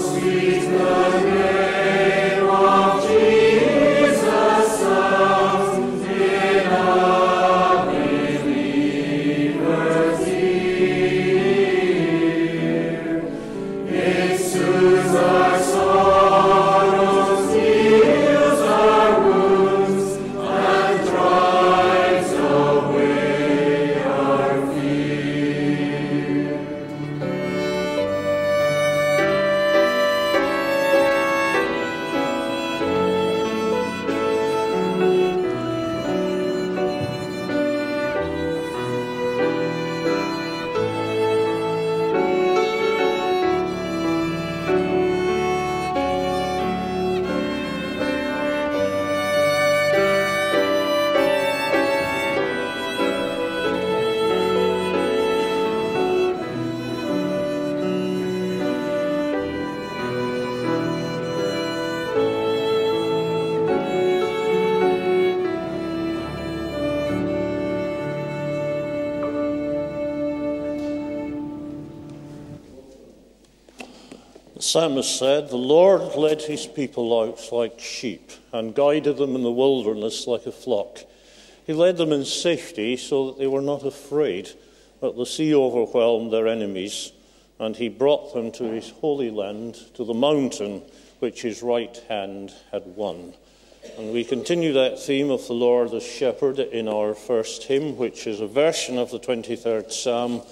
The psalmist said, "The Lord led his people out like sheep and guided them in the wilderness like a flock. He led them in safety so that they were not afraid, but the sea overwhelmed their enemies, and he brought them to his holy land, to the mountain which his right hand had won." And we continue that theme of the Lord as shepherd in our first hymn, which is a version of the 23rd Psalm,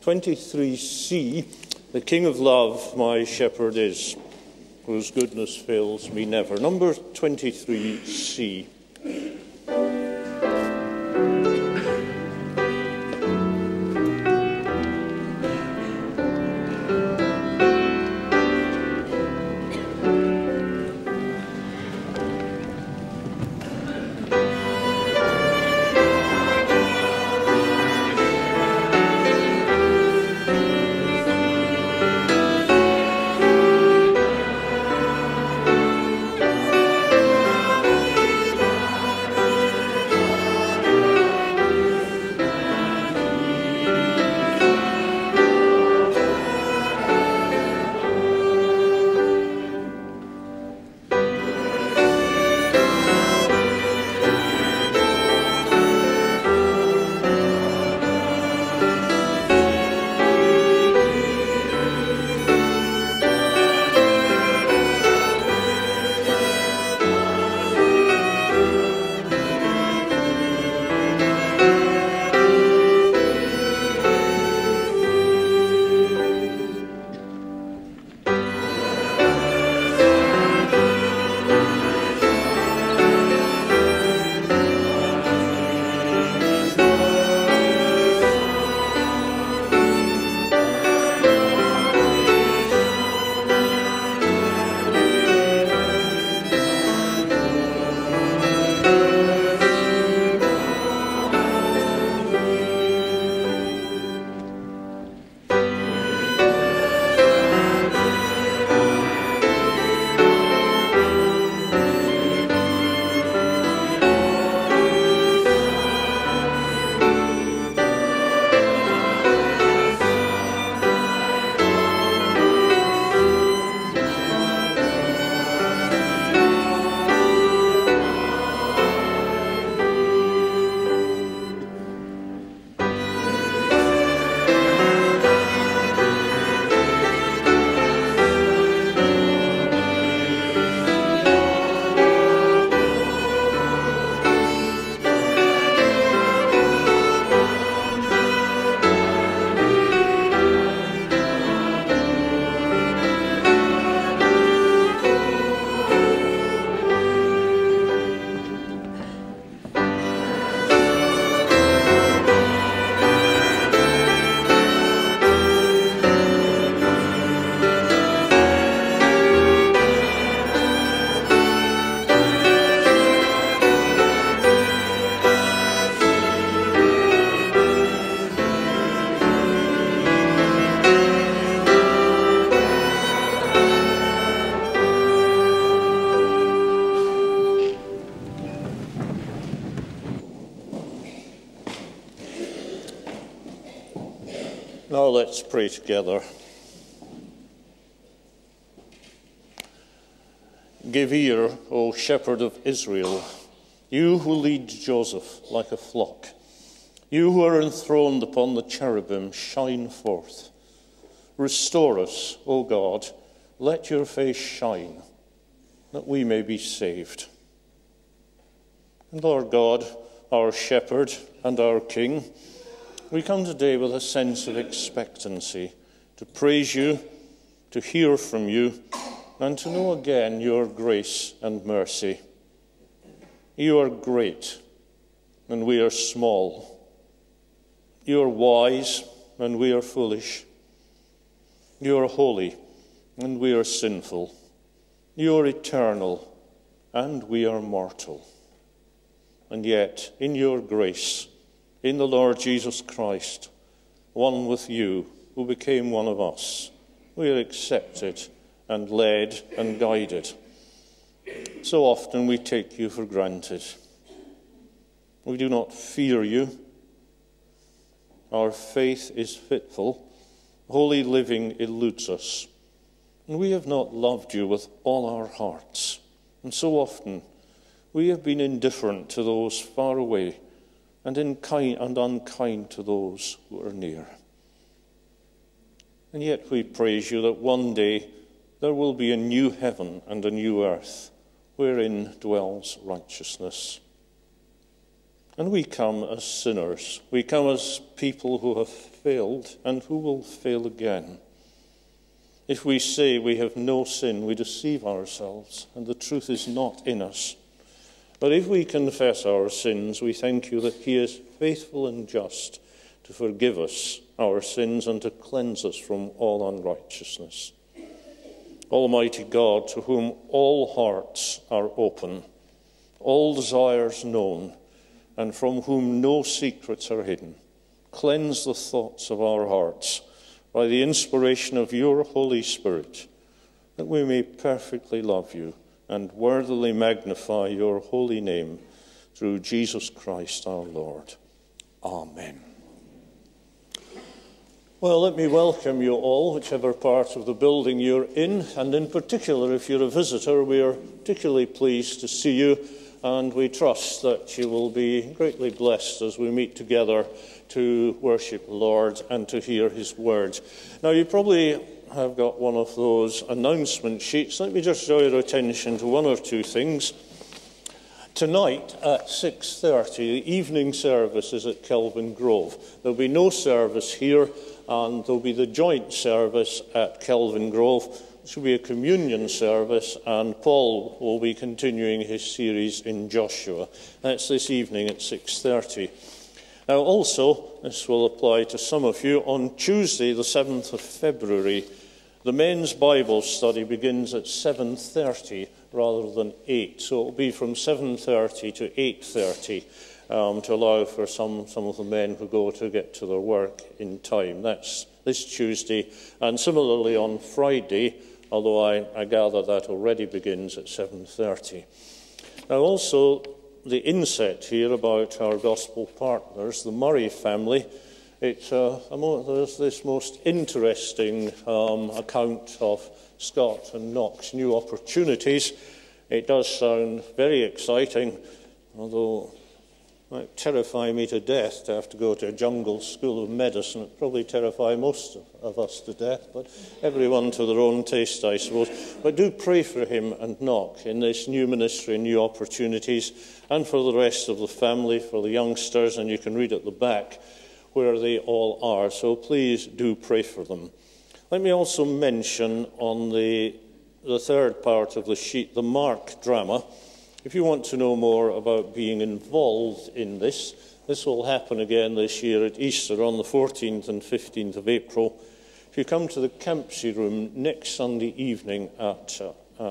23c, "The King of love my shepherd is, whose goodness fails me never." Number 23c. Now let's pray together. Give ear, O shepherd of Israel, you who lead Joseph like a flock. You who are enthroned upon the cherubim, shine forth. Restore us, O God, let your face shine, that we may be saved. And Lord God, our shepherd and our king, we come today with a sense of expectancy to praise you, to hear from you, and to know again your grace and mercy. You are great, and we are small. You are wise, and we are foolish. You are holy, and we are sinful. You are eternal, and we are mortal. And yet, in your grace, in the Lord Jesus Christ, one with you, who became one of us, we are accepted and led and guided. So often we take you for granted. We do not fear you. Our faith is fitful. Holy living eludes us. And we have not loved you with all our hearts. And so often we have been indifferent to those far away and unkind to those who are near. And yet we praise you that one day there will be a new heaven and a new earth wherein dwells righteousness. And we come as sinners. We come as people who have failed and who will fail again. If we say we have no sin, we deceive ourselves, and the truth is not in us. But if we confess our sins, we thank you that he is faithful and just to forgive us our sins and to cleanse us from all unrighteousness. Almighty God, to whom all hearts are open, all desires known, and from whom no secrets are hidden, cleanse the thoughts of our hearts by the inspiration of your Holy Spirit, that we may perfectly love you and worthily magnify your holy name through Jesus Christ our Lord. Amen. Well, let me welcome you all, whichever part of the building you're in, and in particular, if you're a visitor, we are particularly pleased to see you, and we trust that you will be greatly blessed as we meet together to worship the Lord and to hear his word. Now, you probably have got one of those announcement sheets. Let me just draw your attention to one or two things. Tonight at 6:30, the evening service is at Kelvin Grove. There'll be no service here, and there'll be the joint service at Kelvin Grove. It will be a communion service, and Paul will be continuing his series in Joshua. That's this evening at 6:30. Now also, this will apply to some of you, on Tuesday the 7th of February, the men's Bible study begins at 7:30 rather than 8. So it will be from 7:30 to 8:30 to allow for some of the men who go to get to their work in time. That's this Tuesday. And similarly on Friday, although I gather that already begins at 7:30. Now also, the inset here about our gospel partners, the Murray family, there's this most interesting account of Scott and Knox new opportunities. It does sound very exciting, although it might terrify me to death to have to go to a jungle school of medicine. It would probably terrify most of us to death, but everyone to their own taste, I suppose. But do pray for him and Knock in this new ministry, new opportunities, and for the rest of the family, for the youngsters, and you can read at the back where they all are. So please do pray for them. Let me also mention on the third part of the sheet, the Mark drama. If you want to know more about being involved in this, this will happen again this year at Easter on the 14th and 15th of April. If you come to the Campsie room next Sunday evening after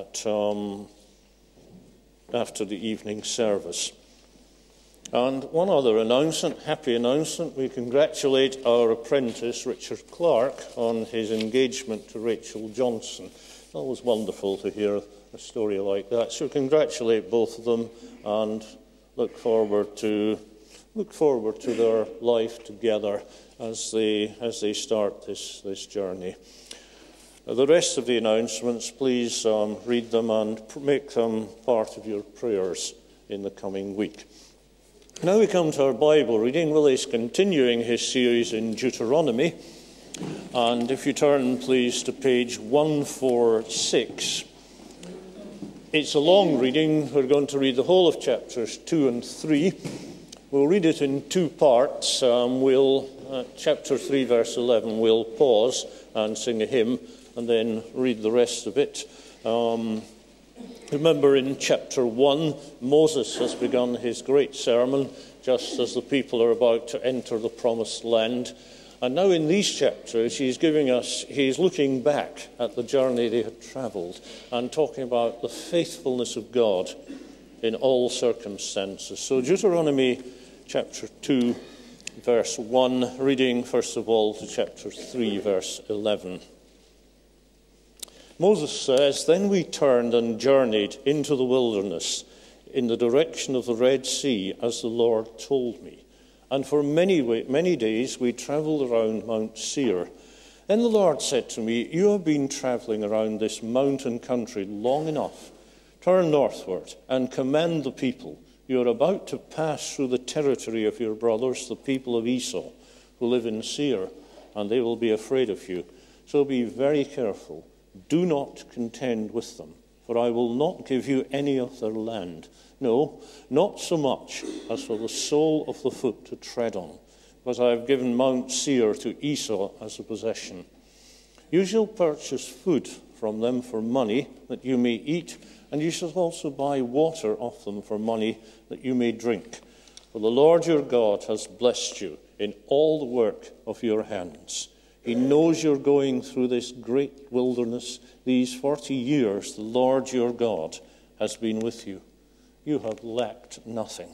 the evening service. And one other announcement, happy announcement, we congratulate our apprentice Richard Clark on his engagement to Rachel Johnson. It's always wonderful to hear a story like that. So congratulate both of them and look forward to their life together as they start this journey. The rest of the announcements, please read them and make them part of your prayers in the coming week. Now we come to our Bible reading. Willie's continuing his series in Deuteronomy. And if you turn, please, to page 146. It's a long reading. We're going to read the whole of chapters 2 and 3. We'll read it in two parts. Chapter 3, verse 11, we'll pause and sing a hymn and then read the rest of it. Remember, in chapter 1, Moses has begun his great sermon just as the people are about to enter the promised land. And now in these chapters, he's looking back at the journey they had travelled and talking about the faithfulness of God in all circumstances. So Deuteronomy chapter 2, verse 1, reading first of all to chapter 3, verse 11. Moses says, "Then we turned and journeyed into the wilderness in the direction of the Red Sea, as the Lord told me. And for many days we travelled around Mount Seir. Then the Lord said to me, 'You have been travelling around this mountain country long enough. Turn northward and command the people. You are about to pass through the territory of your brothers, the people of Esau, who live in Seir, and they will be afraid of you. So be very careful. Do not contend with them, for I will not give you any of their land. No, not so much as for the sole of the foot to tread on, because I have given Mount Seir to Esau as a possession. You shall purchase food from them for money, that you may eat, and you shall also buy water of them for money, that you may drink. For the Lord your God has blessed you in all the work of your hands. He knows you're going through this great wilderness. These 40 years the Lord your God has been with you. You have lacked nothing.'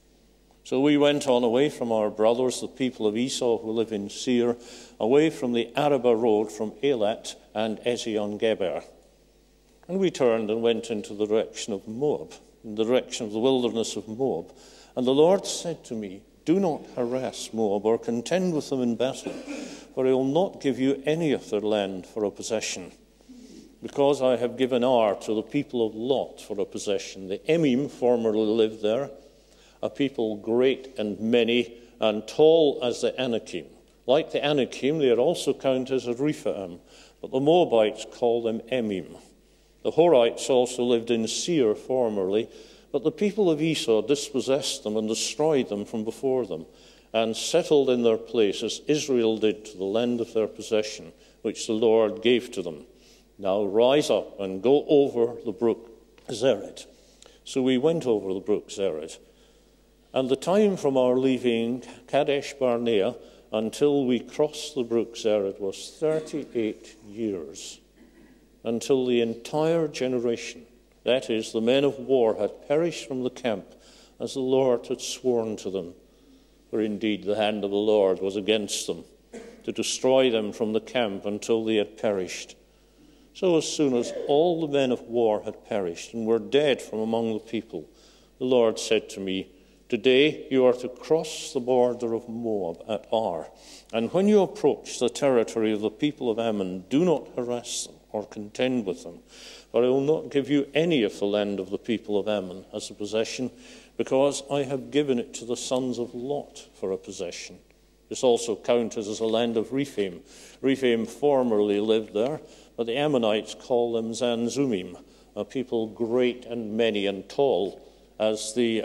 So we went on away from our brothers, the people of Esau who live in Seir, away from the Arabah road from Elat and Ezion-Geber. And we turned and went into the direction of Moab, in the direction of the wilderness of Moab. And the Lord said to me, 'Do not harass Moab or contend with them in battle, for I will not give you any of their land for a possession. Because I have given Ar to the people of Lot for a possession. The Emim formerly lived there, a people great and many, and tall as the Anakim. Like the Anakim, they are also counted as Rephaim, but the Moabites call them Emim. The Horites also lived in Seir formerly, but the people of Esau dispossessed them and destroyed them from before them, and settled in their place as Israel did to the land of their possession, which the Lord gave to them. Now rise up and go over the brook Zered.' So we went over the brook Zered. And the time from our leaving Kadesh Barnea until we crossed the brook Zered was 38 years, until the entire generation, that is, the men of war, had perished from the camp, as the Lord had sworn to them. For indeed the hand of the Lord was against them, to destroy them from the camp until they had perished. So as soon as all the men of war had perished and were dead from among the people, the Lord said to me, 'Today you are to cross the border of Moab at Ar, and when you approach the territory of the people of Ammon, do not harass them or contend with them, for I will not give you any of the land of the people of Ammon as a possession, because I have given it to the sons of Lot for a possession.' This also counted as a land of Rephaim. Rephaim formerly lived there, but the Ammonites call them Zanzumim, a people great and many and tall as the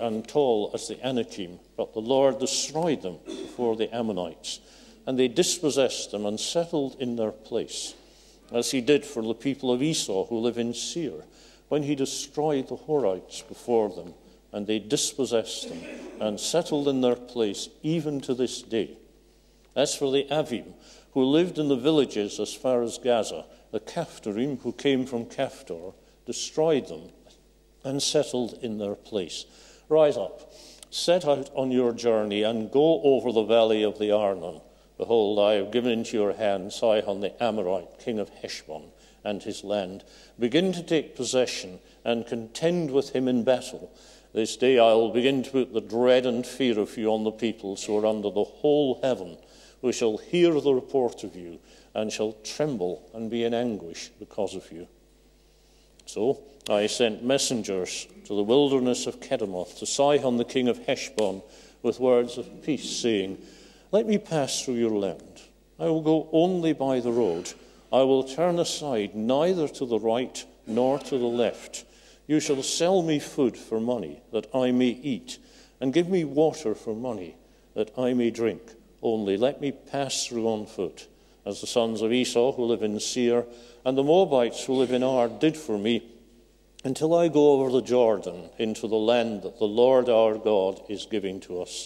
Anakim. But the Lord destroyed them before the Ammonites, and they dispossessed them and settled in their place, as he did for the people of Esau who live in Seir, when he destroyed the Horites before them, and they dispossessed them and settled in their place even to this day. As for the Avim, who lived in the villages as far as Gaza, the Caphtorim, who came from Caphtor, destroyed them and settled in their place. Rise up, set out on your journey, and go over the valley of the Arnon. Behold, I have given into your hand Sihon the Amorite, king of Heshbon, and his land. Begin to take possession and contend with him in battle. This day I will begin to put the dread and fear of you on the peoples who are under the whole heaven, who shall hear the report of you, and shall tremble and be in anguish because of you. So I sent messengers to the wilderness of Kedemoth, to Sihon the king of Heshbon, with words of peace, saying, Let me pass through your land. I will go only by the road. I will turn aside neither to the right nor to the left. You shall sell me food for money, that I may eat, and give me water for money, that I may drink. Only let me pass through on foot, as the sons of Esau who live in Seir, and the Moabites who live in Ar did for me, until I go over the Jordan into the land that the Lord our God is giving to us.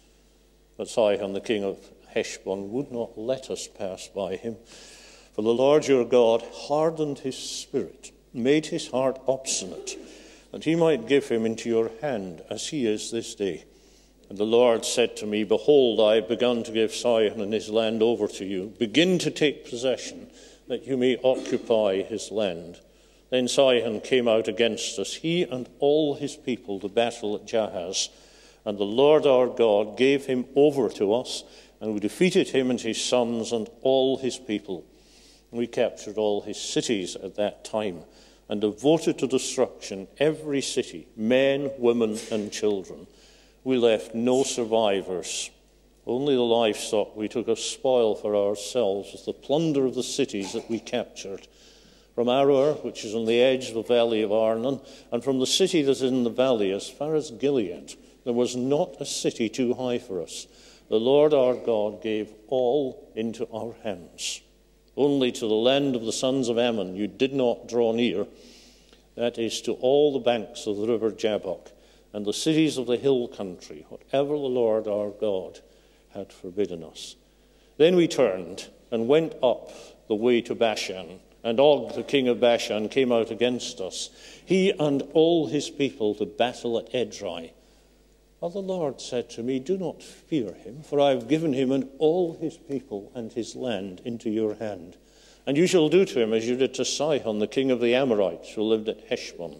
But Sihon the king of Heshbon would not let us pass by him, for the Lord your God hardened his spirit, made his heart obstinate, that he might give him into your hand, as he is this day. And the Lord said to me, Behold, I have begun to give Sihon and his land over to you. Begin to take possession, that you may occupy his land. Then Sihon came out against us, he and all his people, to battle at Jahaz. And the Lord our God gave him over to us, and we defeated him and his sons and all his people. We captured all his cities at that time, and devoted to destruction every city, men, women, and children. We left no survivors. Only the livestock we took as spoil for ourselves, with the plunder of the cities that we captured. From Aroer, which is on the edge of the valley of Arnon, and from the city that is in the valley as far as Gilead, there was not a city too high for us. The Lord our God gave all into our hands. Only to the land of the sons of Ammon you did not draw near, that is, to all the banks of the river Jabbok, and the cities of the hill country, whatever the Lord our God had forbidden us. Then we turned and went up the way to Bashan, and Og, the king of Bashan, came out against us, he and all his people, to battle at Edrei. But the Lord said to me, Do not fear him, for I have given him and all his people and his land into your hand. And you shall do to him as you did to Sihon, the king of the Amorites, who lived at Heshbon.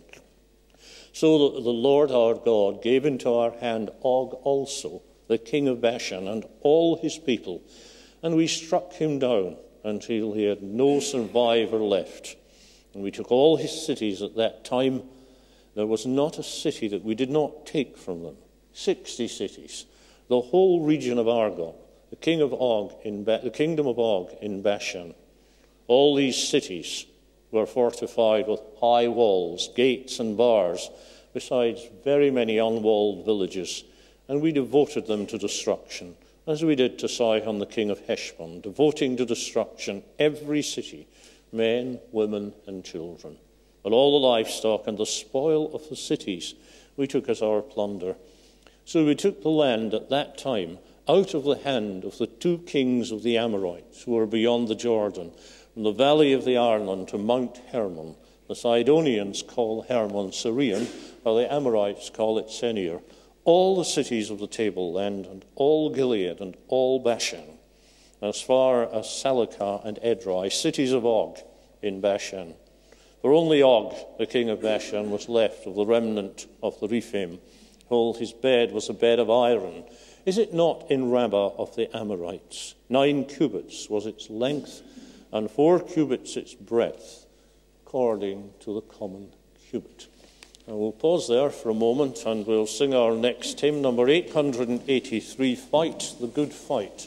So the Lord our God gave into our hand Og also, the king of Bashan, and all his people, and we struck him down until he had no survivor left. And we took all his cities at that time. There was not a city that we did not take from them. 60 cities, the whole region of Argob, the kingdom of Og in Bashan. All these cities were fortified with high walls, gates and bars, besides very many unwalled villages, and we devoted them to destruction, as we did to Sihon the king of Heshbon, devoting to destruction every city, men, women, and children. But all the livestock and the spoil of the cities we took as our plunder. So we took the land at that time out of the hand of the 2 kings of the Amorites, who were beyond the Jordan, from the valley of the Arnon to Mount Hermon. The Sidonians call Hermon Syrian, while the Amorites call it Senir. All the cities of the tableland, and all Gilead, and all Bashan, as far as Salakah and Edrei, cities of Og in Bashan. For only Og, the king of Bashan, was left of the remnant of the Rephaim. Behold, his bed was a bed of iron. Is it not in Rabbah of the Amorites? 9 cubits was its length, and 4 cubits its breadth, according to the common cubit. And we'll pause there for a moment, and we'll sing our next hymn, number 883, Fight the Good Fight.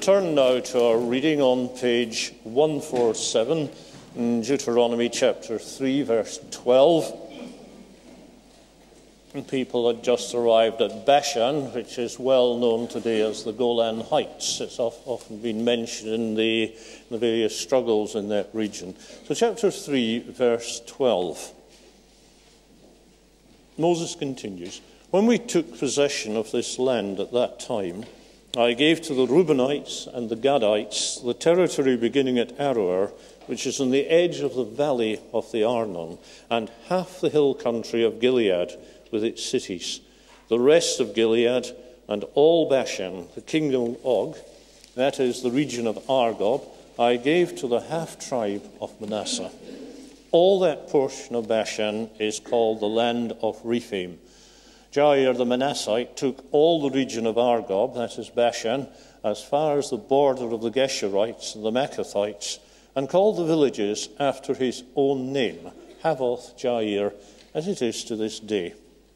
turn now to our reading on page 147 in Deuteronomy chapter 3, verse 12. And people had just arrived at Bashan, which is well known today as the Golan Heights. It's often been mentioned in the various struggles in that region. So chapter 3, verse 12. Moses continues, "When we took possession of this land at that time, I gave to the Reubenites and the Gadites the territory beginning at Aroer, which is on the edge of the valley of the Arnon, and half the hill country of Gilead with its cities, the rest of Gilead and all Bashan, the kingdom of Og, that is the region of Argob, I gave to the half-tribe of Manasseh. All that portion of Bashan is called the land of Rephaim. Jair the Manassite took all the region of Argob, that is Bashan, as far as the border of the Geshurites and the Maccathites, and called the villages after his own name, Havoth Jair, as it is to this day.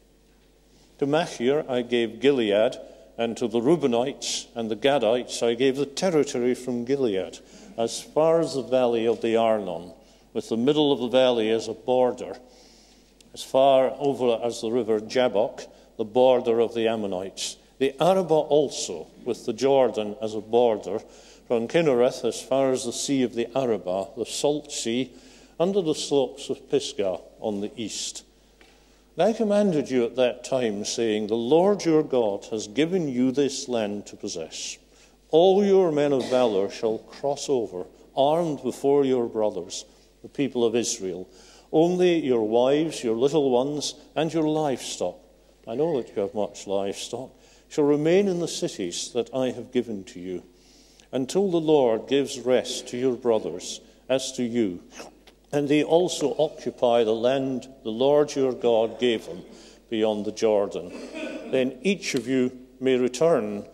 To Machir I gave Gilead, and to the Reubenites and the Gadites I gave the territory from Gilead, as far as the valley of the Arnon, with the middle of the valley as a border, as far over as the river Jabbok, the border of the Ammonites. The Arabah also, with the Jordan as a border, from Kinnereth as far as the sea of the Arabah, the salt sea, under the slopes of Pisgah on the east. And I commanded you at that time, saying, the Lord your God has given you this land to possess. All your men of valor shall cross over, armed before your brothers, the people of Israel. Only your wives, your little ones, and your livestock, I know that you have much livestock, shall remain in the cities that I have given to you, until the Lord gives rest to your brothers as to you, and they also occupy the land the Lord your God gave them beyond the Jordan. Then each of you may return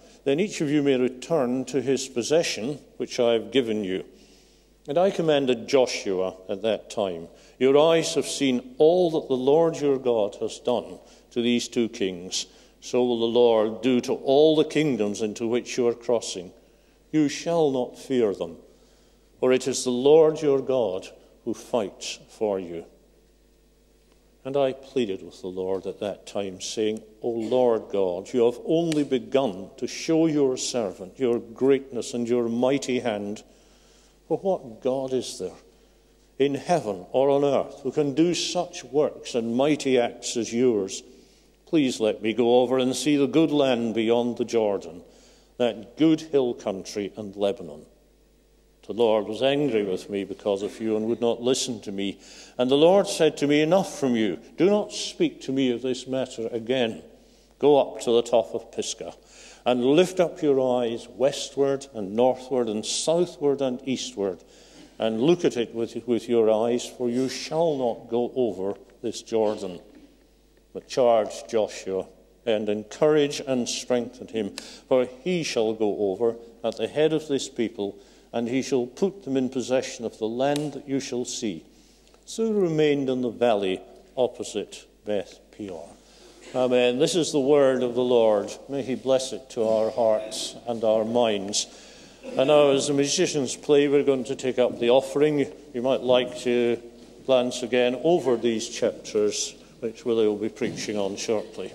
to his possession, which I have given you. And I commanded Joshua at that time, your eyes have seen all that the Lord your God has done to these two kings. So will the Lord do to all the kingdoms into which you are crossing. You shall not fear them, for it is the Lord your God who fights for you. And I pleaded with the Lord at that time, saying, O Lord God, you have only begun to show your servant your greatness and your mighty hand. For what God is there in heaven or on earth who can do such works and mighty acts as yours? Please let me go over and see the good land beyond the Jordan, that good hill country and Lebanon. The Lord was angry with me because of you and would not listen to me. And the Lord said to me, enough from you. Do not speak to me of this matter again. Go up to the top of Pisgah and lift up your eyes westward and northward and southward and eastward, and look at it with your eyes, for you shall not go over this Jordan. But charge Joshua and encourage and strengthen him, for he shall go over at the head of this people, and he shall put them in possession of the land that you shall see. So he remained in the valley opposite Beth Peor. Amen. This is the word of the Lord. May he bless it to our hearts and our minds. And now, as the musicians play, we're going to take up the offering. You might like to glance again over these chapters, which Willie will be preaching on shortly.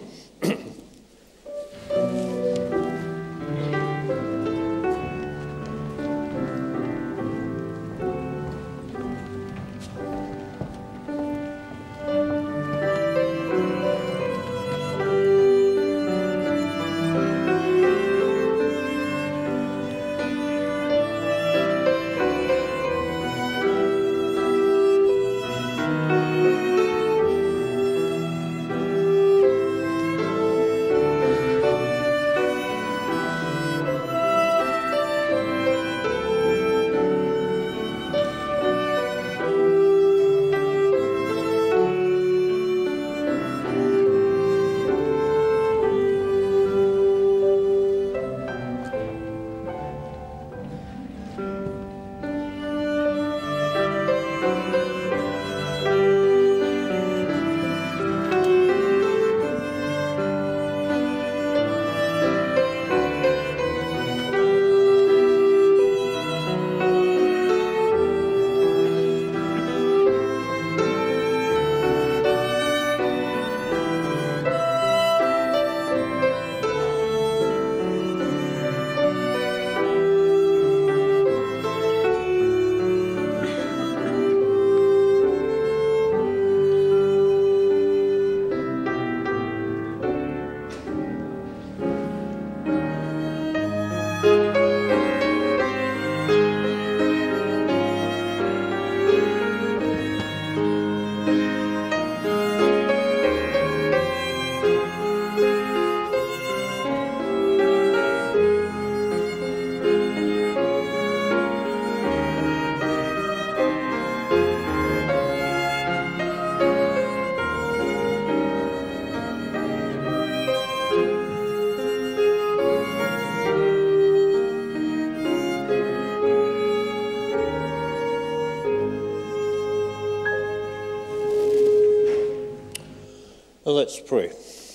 Let's pray.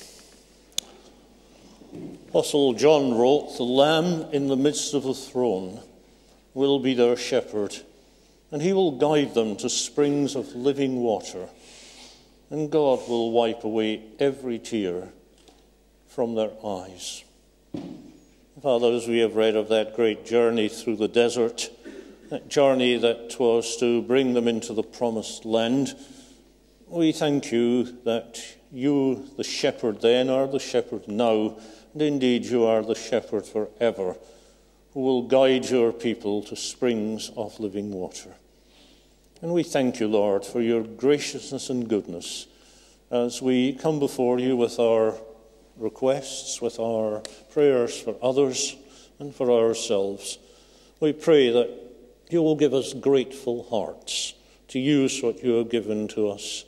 Apostle John wrote, "The Lamb in the midst of the throne will be their shepherd, and he will guide them to springs of living water, and God will wipe away every tear from their eyes." Father, as we have read of that great journey through the desert, that journey that was to bring them into the promised land, we thank you that you, the shepherd then, are the shepherd now, and indeed you are the shepherd forever, who will guide your people to springs of living water. And we thank you, Lord, for your graciousness and goodness as we come before you with our requests, with our prayers for others and for ourselves. We pray that you will give us grateful hearts to use what you have given to us.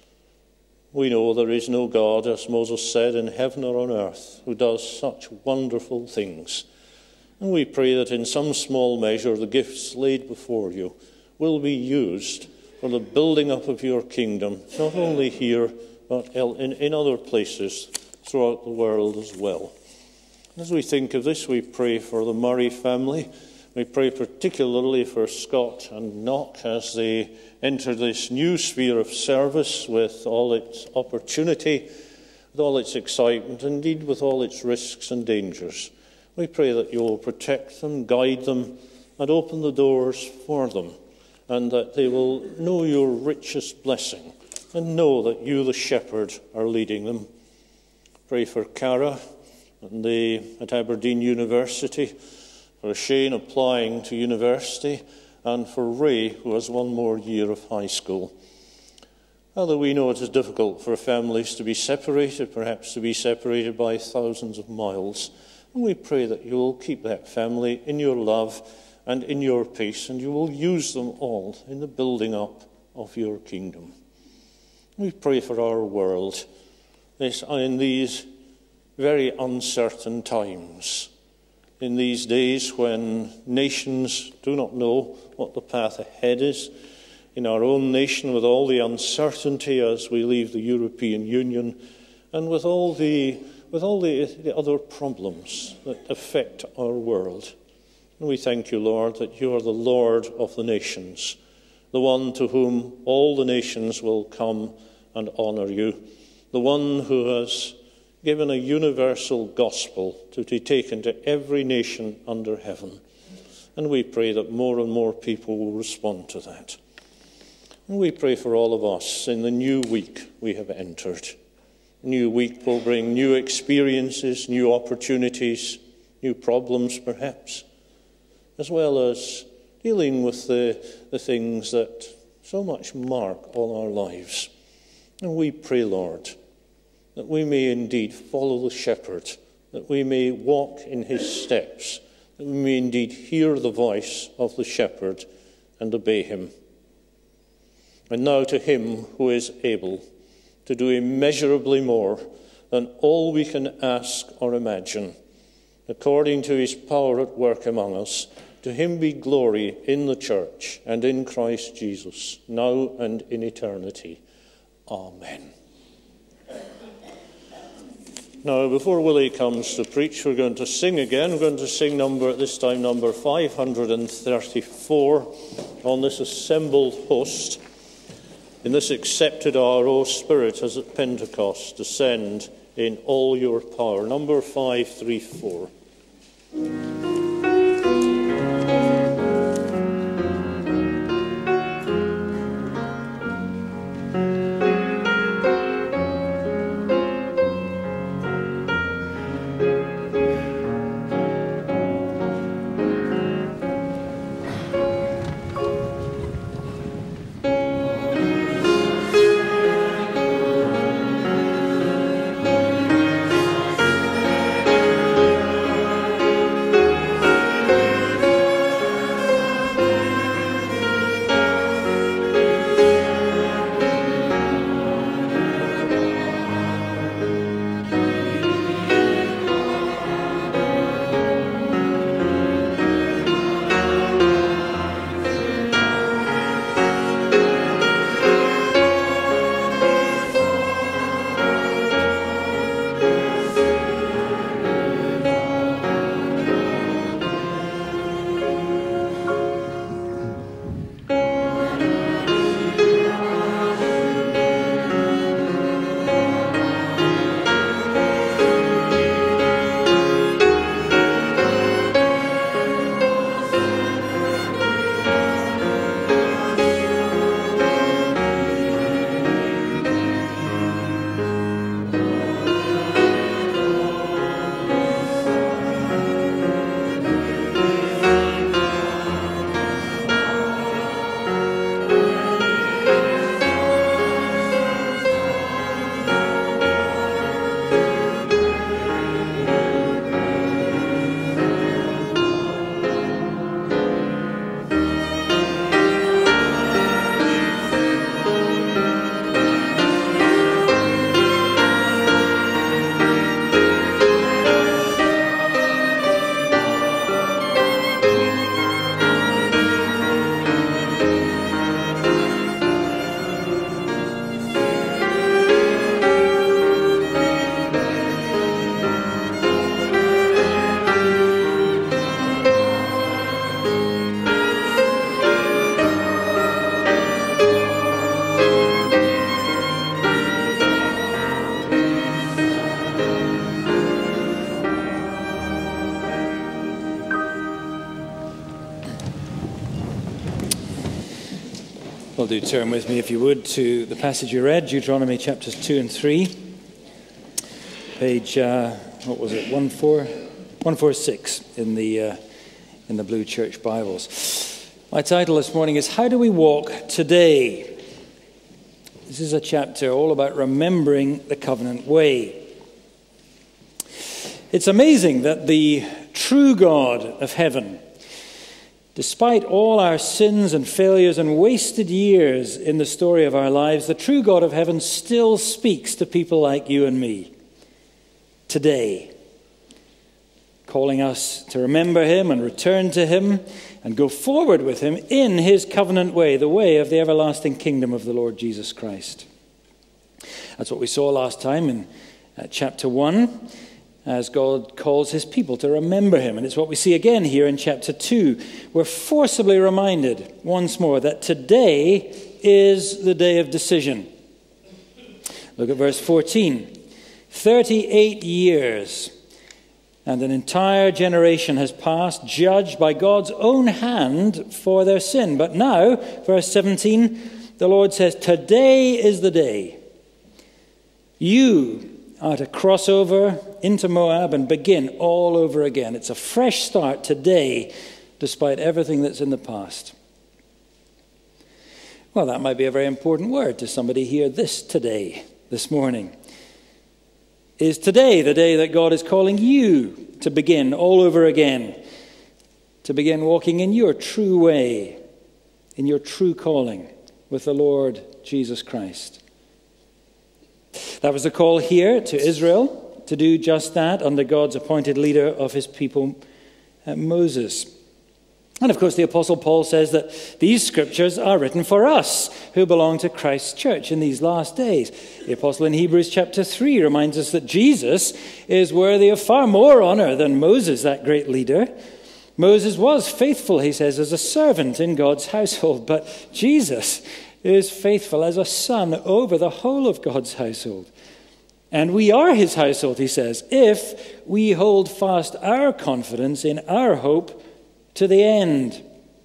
We know there is no God, as Moses said, in heaven or on earth who does such wonderful things. And we pray that in some small measure the gifts laid before you will be used for the building up of your kingdom, not only here, but in other places throughout the world as well. As we think of this, we pray for the Murray family. We pray particularly for Scott and Knock as they enter this new sphere of service with all its opportunity, with all its excitement, indeed with all its risks and dangers. We pray that you will protect them, guide them, and open the doors for them, and that they will know your richest blessing and know that you, the shepherd, are leading them. Pray for Cara at Aberdeen University, for Shane applying to university, and for Ray, who has one more year of high school. Father, we know it is difficult for families to be separated, perhaps to be separated by thousands of miles. And we pray that you will keep that family in your love and in your peace, and you will use them all in the building up of your kingdom. We pray for our world in these very uncertain times, in these days when nations do not know what the path ahead is, in our own nation with all the uncertainty as we leave the European Union, and with all the other problems that affect our world. And we thank you, Lord, that you are the Lord of the nations, the one to whom all the nations will come and honour you, the one who has given a universal gospel to be taken to every nation under heaven. And we pray that more and more people will respond to that. And we pray for all of us in the new week we have entered. A new week will bring new experiences, new opportunities, new problems perhaps, as well as dealing with the things that so much mark all our lives. And we pray, Lord, that we may indeed follow the shepherd, that we may walk in his steps, that we may indeed hear the voice of the shepherd and obey him. And now to him who is able to do immeasurably more than all we can ask or imagine, according to his power at work among us, to him be glory in the church and in Christ Jesus, now and in eternity. Amen. Now, before Willie comes to preach, we're going to sing again. We're going to sing this time number 534 on this assembled host. In this accepted hour, O Spirit, as at Pentecost, descend in all your power. Number 534. Well, do turn with me, if you would, to the passage you read, Deuteronomy chapters 2 and 3. Page, 146 in the Blue Church Bibles. My title this morning is, How Do We Walk Today? This is a chapter all about remembering the covenant way. It's amazing that the true God of heaven, despite all our sins and failures and wasted years in the story of our lives, the true God of heaven still speaks to people like you and me today, calling us to remember him and return to him and go forward with him in his covenant way, the way of the everlasting kingdom of the Lord Jesus Christ. That's what we saw last time in chapter 1. As God calls his people to remember him. And it's what we see again here in chapter 2. We're forcibly reminded once more that today is the day of decision. Look at verse 14. 38 years and an entire generation has passed, judged by God's own hand for their sin. But now, verse 17, the Lord says, today is the day. You are to cross over into Moab and begin all over again. It's a fresh start today, despite everything that's in the past. Well, that might be a very important word to somebody here this morning. Is today the day that God is calling you to begin all over again, to begin walking in your true way, in your true calling with the Lord Jesus Christ? That was the call here to Israel to do just that under God's appointed leader of his people, Moses. And of course the Apostle Paul says that these scriptures are written for us who belong to Christ's church in these last days. The Apostle in Hebrews chapter 3 reminds us that Jesus is worthy of far more honor than Moses, that great leader. Moses was faithful, he says, as a servant in God's household, but Jesus is faithful as a son over the whole of God's household. And we are his household, he says, if we hold fast our confidence in our hope to the end.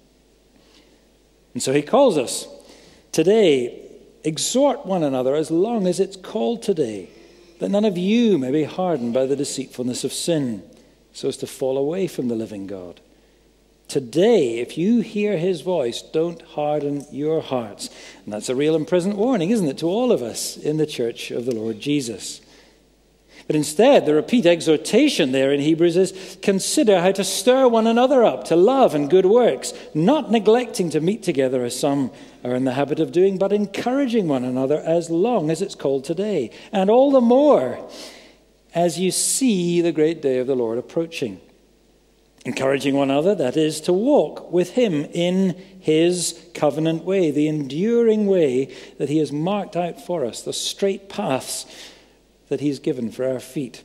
And so he calls us today, exhort one another as long as it's called today, that none of you may be hardened by the deceitfulness of sin, so as to fall away from the living God. Today, if you hear his voice, don't harden your hearts. And that's a real and present warning, isn't it, to all of us in the church of the Lord Jesus. But instead, the repeat exhortation there in Hebrews is, consider how to stir one another up to love and good works, not neglecting to meet together as some are in the habit of doing, but encouraging one another as long as it's called today. And all the more as you see the great day of the Lord approaching. Encouraging one another, that is, to walk with him in his covenant way, the enduring way that he has marked out for us, the straight paths that he's given for our feet.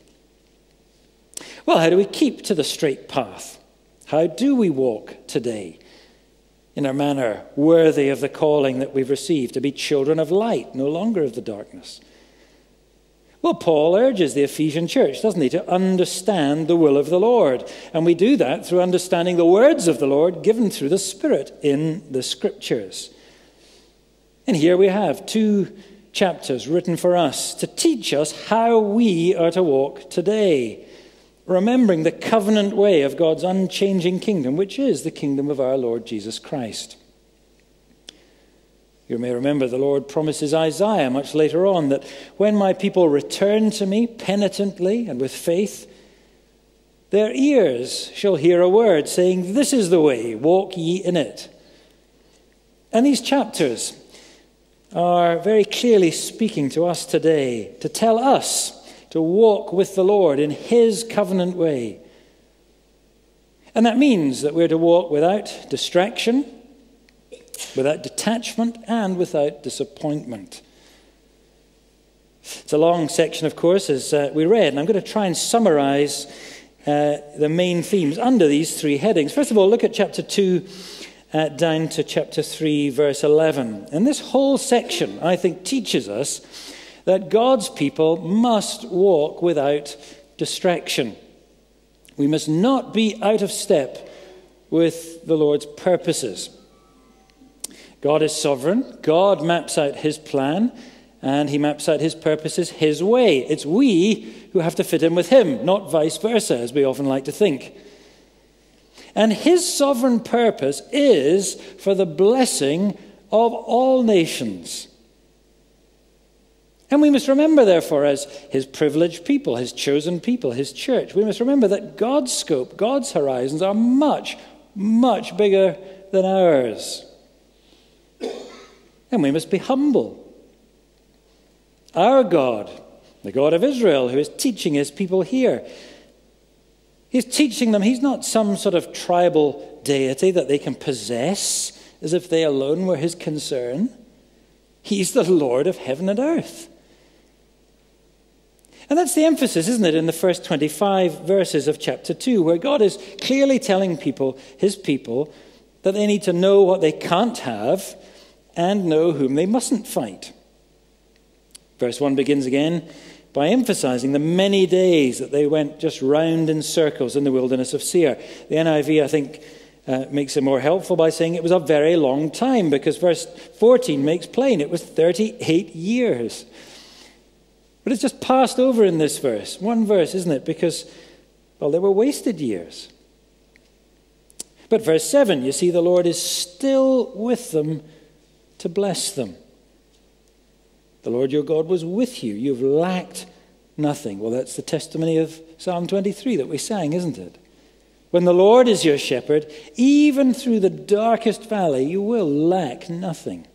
Well, how do we keep to the straight path? How do we walk today in a manner worthy of the calling that we've received, to be children of light, no longer of the darkness? Well, Paul urges the Ephesian church, doesn't he, to understand the will of the Lord. And we do that through understanding the words of the Lord given through the Spirit in the Scriptures. And here we have 2 chapters written for us to teach us how we are to walk today, remembering the covenant way of God's unchanging kingdom, which is the kingdom of our Lord Jesus Christ. You may remember the Lord promises Isaiah much later on that when my people return to me penitently and with faith, their ears shall hear a word saying, this is the way, walk ye in it. And these chapters are very clearly speaking to us today, to tell us to walk with the Lord in his covenant way. And that means that we're to walk without distraction, without detachment, and without disappointment. It's a long section, of course, as we read, and I'm going to try and summarize the main themes under these 3 headings. First of all, look at chapter 2 down to chapter 3, verse 11. And this whole section, I think, teaches us that God's people must walk without distraction. We must not be out of step with the Lord's purposes. God is sovereign. God maps out his plan, and he maps out his purposes his way. It's we who have to fit in with him, not vice versa, as we often like to think. And his sovereign purpose is for the blessing of all nations. And we must remember, therefore, as his privileged people, his chosen people, his church, we must remember that God's scope, God's horizons are much, much bigger than ours. And we must be humble. Our God, the God of Israel, who is teaching his people here, he's teaching them. He's not some sort of tribal deity that they can possess as if they alone were his concern. He's the Lord of heaven and earth. And that's the emphasis, isn't it, in the first 25 verses of chapter 2, where God is clearly telling people, his people, that they need to know what they can't have and know whom they mustn't fight. Verse 1 begins again by emphasizing the many days that they went just round in circles in the wilderness of Seir. The NIV, I think, makes it more helpful by saying it was a very long time, because verse 14 makes plain it was 38 years. But it's just passed over in this verse. One verse, isn't it? Because, well, they were wasted years. But verse 7, you see, the Lord is still with them to bless them. The Lord your God was with you. You've lacked nothing. Well, that's the testimony of Psalm 23 that we sang, isn't it? When the Lord is your shepherd, even through the darkest valley, you will lack nothing.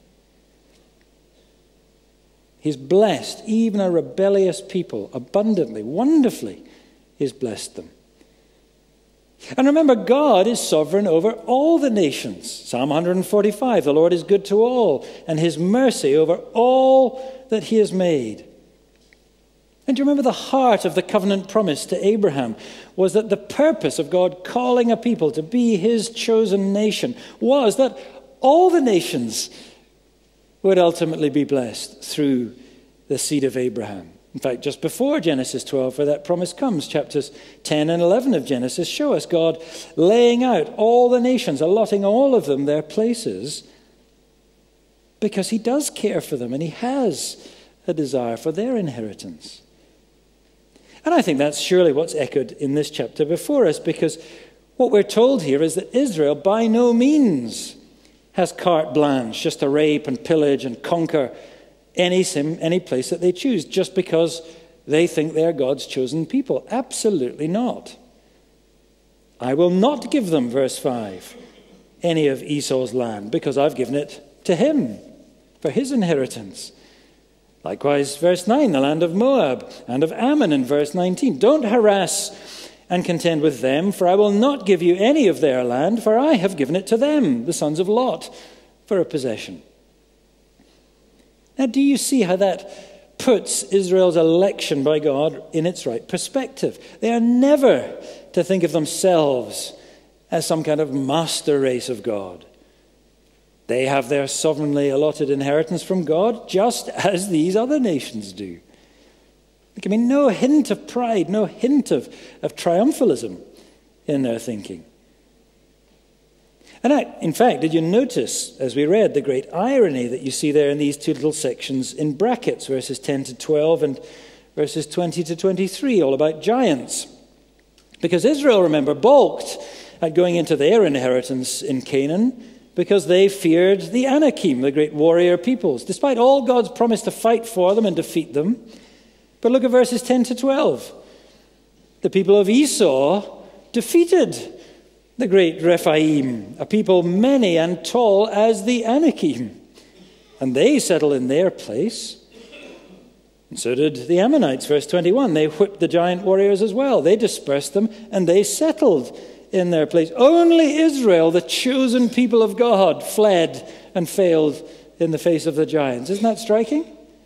He's blessed even a rebellious people abundantly, wonderfully. He's blessed them. And remember, God is sovereign over all the nations. Psalm 145, the Lord is good to all, and his mercy over all that he has made. And do you remember the heart of the covenant promise to Abraham was that the purpose of God calling a people to be his chosen nation was that all the nations would ultimately be blessed through the seed of Abraham. In fact, just before Genesis 12, where that promise comes, chapters 10 and 11 of Genesis show us God laying out all the nations, allotting all of them their places, because he does care for them and he has a desire for their inheritance. And I think that's surely what's echoed in this chapter before us, because what we're told here is that Israel by no means has carte blanche just to rape and pillage and conquer any place that they choose, just because they think they are God's chosen people. Absolutely not. I will not give them, verse 5, any of Esau's land, because I've given it to him for his inheritance. Likewise, verse 9, the land of Moab and of Ammon in verse 19. Don't harass and contend with them, for I will not give you any of their land, for I have given it to them, the sons of Lot, for a possession. Now, do you see how that puts Israel's election by God in its right perspective? They are never to think of themselves as some kind of master race of God. They have their sovereignly allotted inheritance from God, just as these other nations do. There can be no hint of pride, no hint of triumphalism in their thinking. And in fact, did you notice, as we read, the great irony that you see there in these two little sections in brackets, verses 10 to 12 and verses 20 to 23, all about giants? Because Israel, remember, balked at going into their inheritance in Canaan because they feared the Anakim, the great warrior peoples, despite all God's promise to fight for them and defeat them. But look at verses 10 to 12. The people of Esau defeated the great Rephaim, a people many and tall as the Anakim. And they settle in their place. And so did the Ammonites, verse 21. They whipped the giant warriors as well. They dispersed them and they settled in their place. Only Israel, the chosen people of God, fled and failed in the face of the giants. Isn't that striking?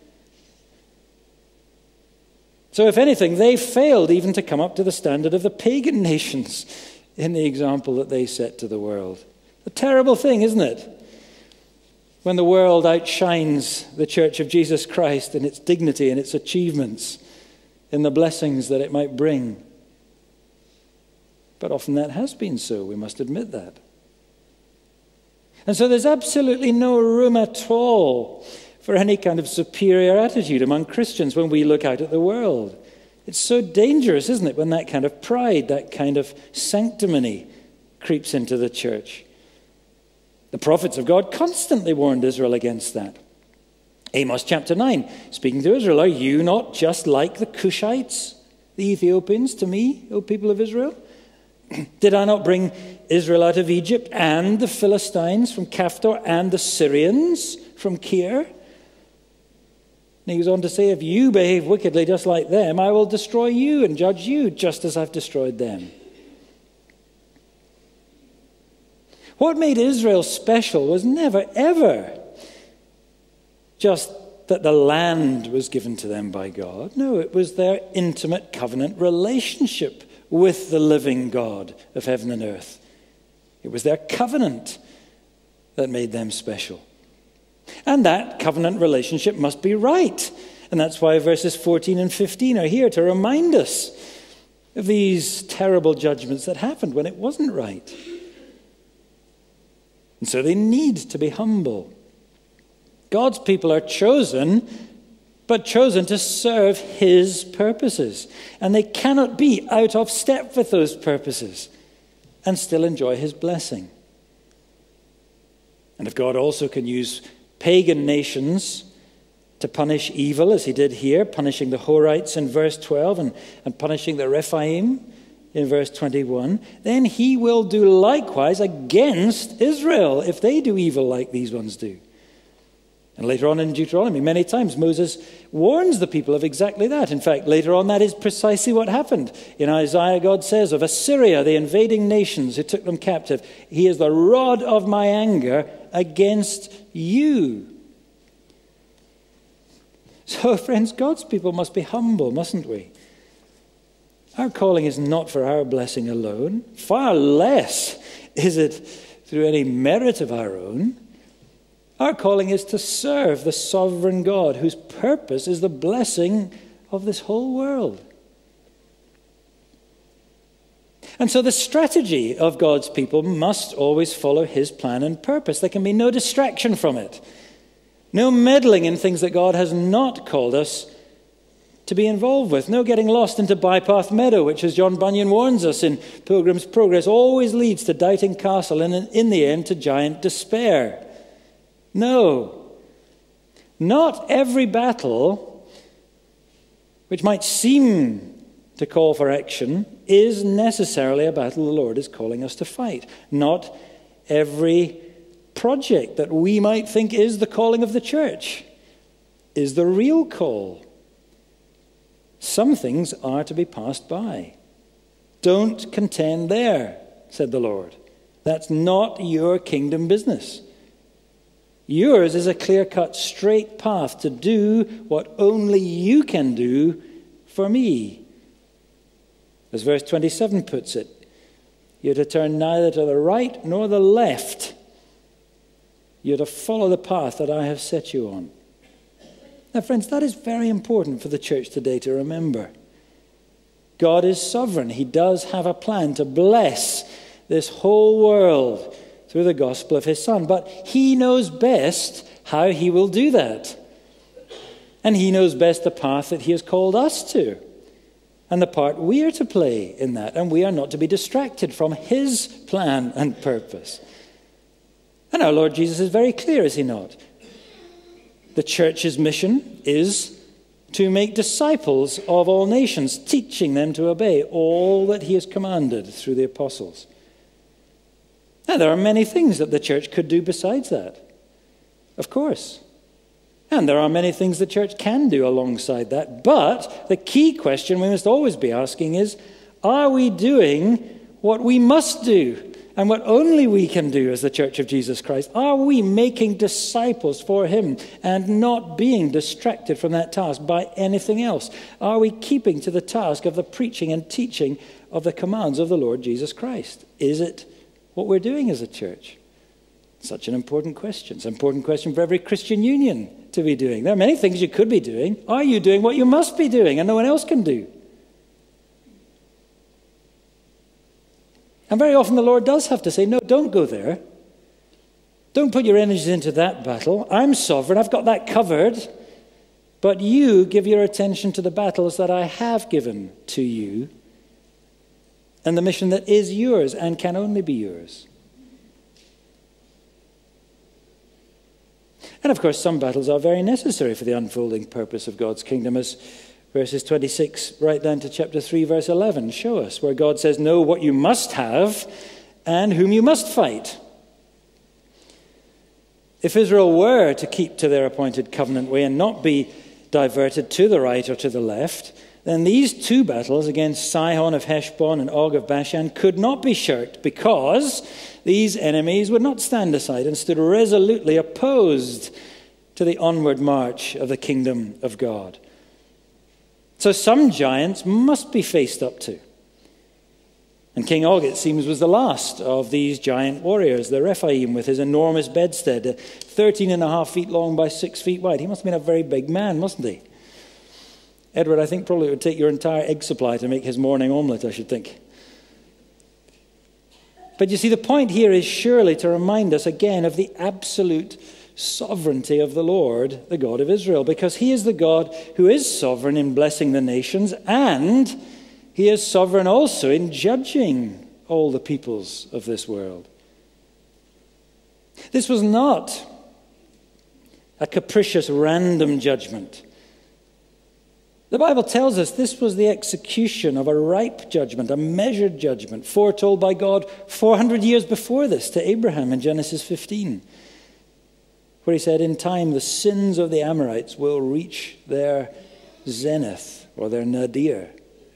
So if anything, they failed even to come up to the standard of the pagan nations in the example that they set to the world. A terrible thing, isn't it? When the world outshines the Church of Jesus Christ in its dignity and its achievements, in the blessings that it might bring. But often that has been so, we must admit that. And so there's absolutely no room at all for any kind of superior attitude among Christians when we look out at the world. It's so dangerous, isn't it, when that kind of pride, that kind of sanctimony creeps into the church. The prophets of God constantly warned Israel against that. Amos chapter 9, speaking to Israel, are you not just like the Cushites, the Ethiopians, to me, O people of Israel? Did I not bring Israel out of Egypt and the Philistines from Caphtor and the Syrians from Kir? And he goes on to say, if you behave wickedly just like them, I will destroy you and judge you just as I've destroyed them. What made Israel special was never, ever just that the land was given to them by God. No, it was their intimate covenant relationship with the living God of heaven and earth. It was their covenant that made them special. And that covenant relationship must be right. And that's why verses 14 and 15 are here to remind us of these terrible judgments that happened when it wasn't right. And so they need to be humble. God's people are chosen, but chosen to serve his purposes. And they cannot be out of step with those purposes and still enjoy his blessing. And if God also can use pagan nations to punish evil, as he did here, punishing the Horites in verse 12 and punishing the Rephaim in verse 21, then he will do likewise against Israel if they do evil like these ones do. And later on in Deuteronomy, many times Moses warns the people of exactly that. In fact, later on, that is precisely what happened. In Isaiah, God says of Assyria, the invading nations who took them captive, he is the rod of my anger against you. So, friends, God's people must be humble, mustn't we? Our calling is not for our blessing alone. Far less is it through any merit of our own. Our calling is to serve the sovereign God whose purpose is the blessing of this whole world. And so the strategy of God's people must always follow his plan and purpose. There can be no distraction from it. No meddling in things that God has not called us to be involved with. No getting lost into Bypath Meadow, which, as John Bunyan warns us in Pilgrim's Progress, always leads to Doubting Castle and in the end to giant despair. No, not every battle which might seem to call for action is necessarily a battle the Lord is calling us to fight. Not every project that we might think is the calling of the church is the real call. Some things are to be passed by. Don't contend there, said the Lord. That's not your kingdom business. Yours is a clear-cut, straight path to do what only you can do for me. As verse 27 puts it, you're to turn neither to the right nor the left. You're to follow the path that I have set you on. Now, friends, that is very important for the church today to remember. God is sovereign. He does have a plan to bless this whole world through the gospel of his Son. But he knows best how he will do that. And he knows best the path that he has called us to and the part we are to play in that. And we are not to be distracted from his plan and purpose. And our Lord Jesus is very clear, is he not? The church's mission is to make disciples of all nations, teaching them to obey all that he has commanded through the apostles. Now, there are many things that the church could do besides that, of course. And there are many things the church can do alongside that. But the key question we must always be asking is, are we doing what we must do and what only we can do as the Church of Jesus Christ? Are we making disciples for him and not being distracted from that task by anything else? Are we keeping to the task of the preaching and teaching of the commands of the Lord Jesus Christ? Is it what we're doing as a church? Such an important question. It's an important question for every Christian union to be doing. There are many things you could be doing. Are you doing what you must be doing and no one else can do? And very often the Lord does have to say, no, don't go there. Don't put your energies into that battle. I'm sovereign. I've got that covered. But you give your attention to the battles that I have given to you and the mission that is yours and can only be yours. And of course, some battles are very necessary for the unfolding purpose of God's kingdom, as verses 26 right down to chapter 3, verse 11 show us, where God says, know what you must have and whom you must fight. If Israel were to keep to their appointed covenant way and not be diverted to the right or to the left, then these two battles against Sihon of Heshbon and Og of Bashan could not be shirked, because these enemies would not stand aside and stood resolutely opposed to the onward march of the kingdom of God. So some giants must be faced up to. And King Og, it seems, was the last of these giant warriors, the Rephaim, with his enormous bedstead, 13.5 feet long by 6 feet wide. He must have been a very big man, mustn't he? Edward, I think probably it would take your entire egg supply to make his morning omelette, I should think. But you see, the point here is surely to remind us again of the absolute sovereignty of the Lord, the God of Israel, because he is the God who is sovereign in blessing the nations, and he is sovereign also in judging all the peoples of this world. This was not a capricious, random judgment. The Bible tells us this was the execution of a ripe judgment, a measured judgment, foretold by God 400 years before this to Abraham in Genesis 15, where he said, in time the sins of the Amorites will reach their zenith, or their nadir.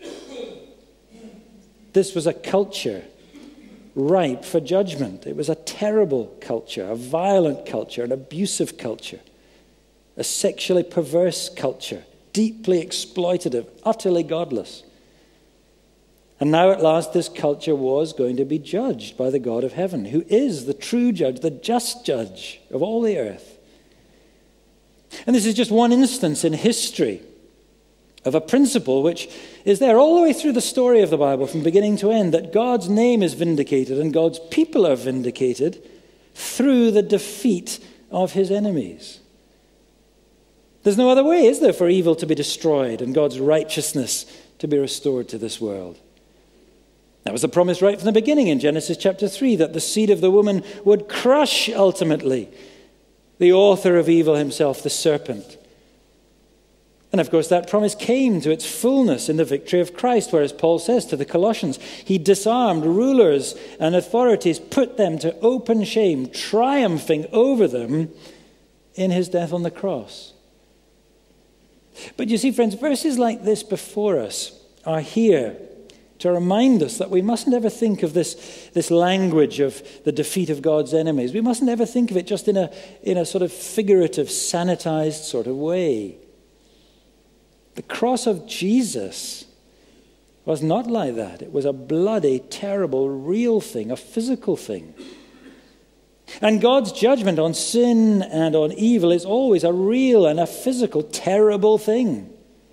This was a culture ripe for judgment. It was a terrible culture, a violent culture, an abusive culture, a sexually perverse culture, deeply exploitative, utterly godless. And now at last this culture was going to be judged by the God of heaven, who is the true judge, the just judge of all the earth. And this is just one instance in history of a principle which is there all the way through the story of the Bible, from beginning to end, that God's name is vindicated and God's people are vindicated through the defeat of his enemies. There's no other way, is there, for evil to be destroyed and God's righteousness to be restored to this world? That was the promise right from the beginning in Genesis chapter 3, that the seed of the woman would crush ultimately the author of evil himself, the serpent. And of course that promise came to its fullness in the victory of Christ, where, as Paul says to the Colossians, he disarmed rulers and authorities, put them to open shame, triumphing over them in his death on the cross. But you see, friends, verses like this before us are here to remind us that we mustn't ever think of this language of the defeat of God's enemies. We mustn't ever think of it just in a sort of figurative, sanitized sort of way. The cross of Jesus was not like that. It was a bloody, terrible, real thing, a physical thing. And God's judgment on sin and on evil is always a real and a physical, terrible thing.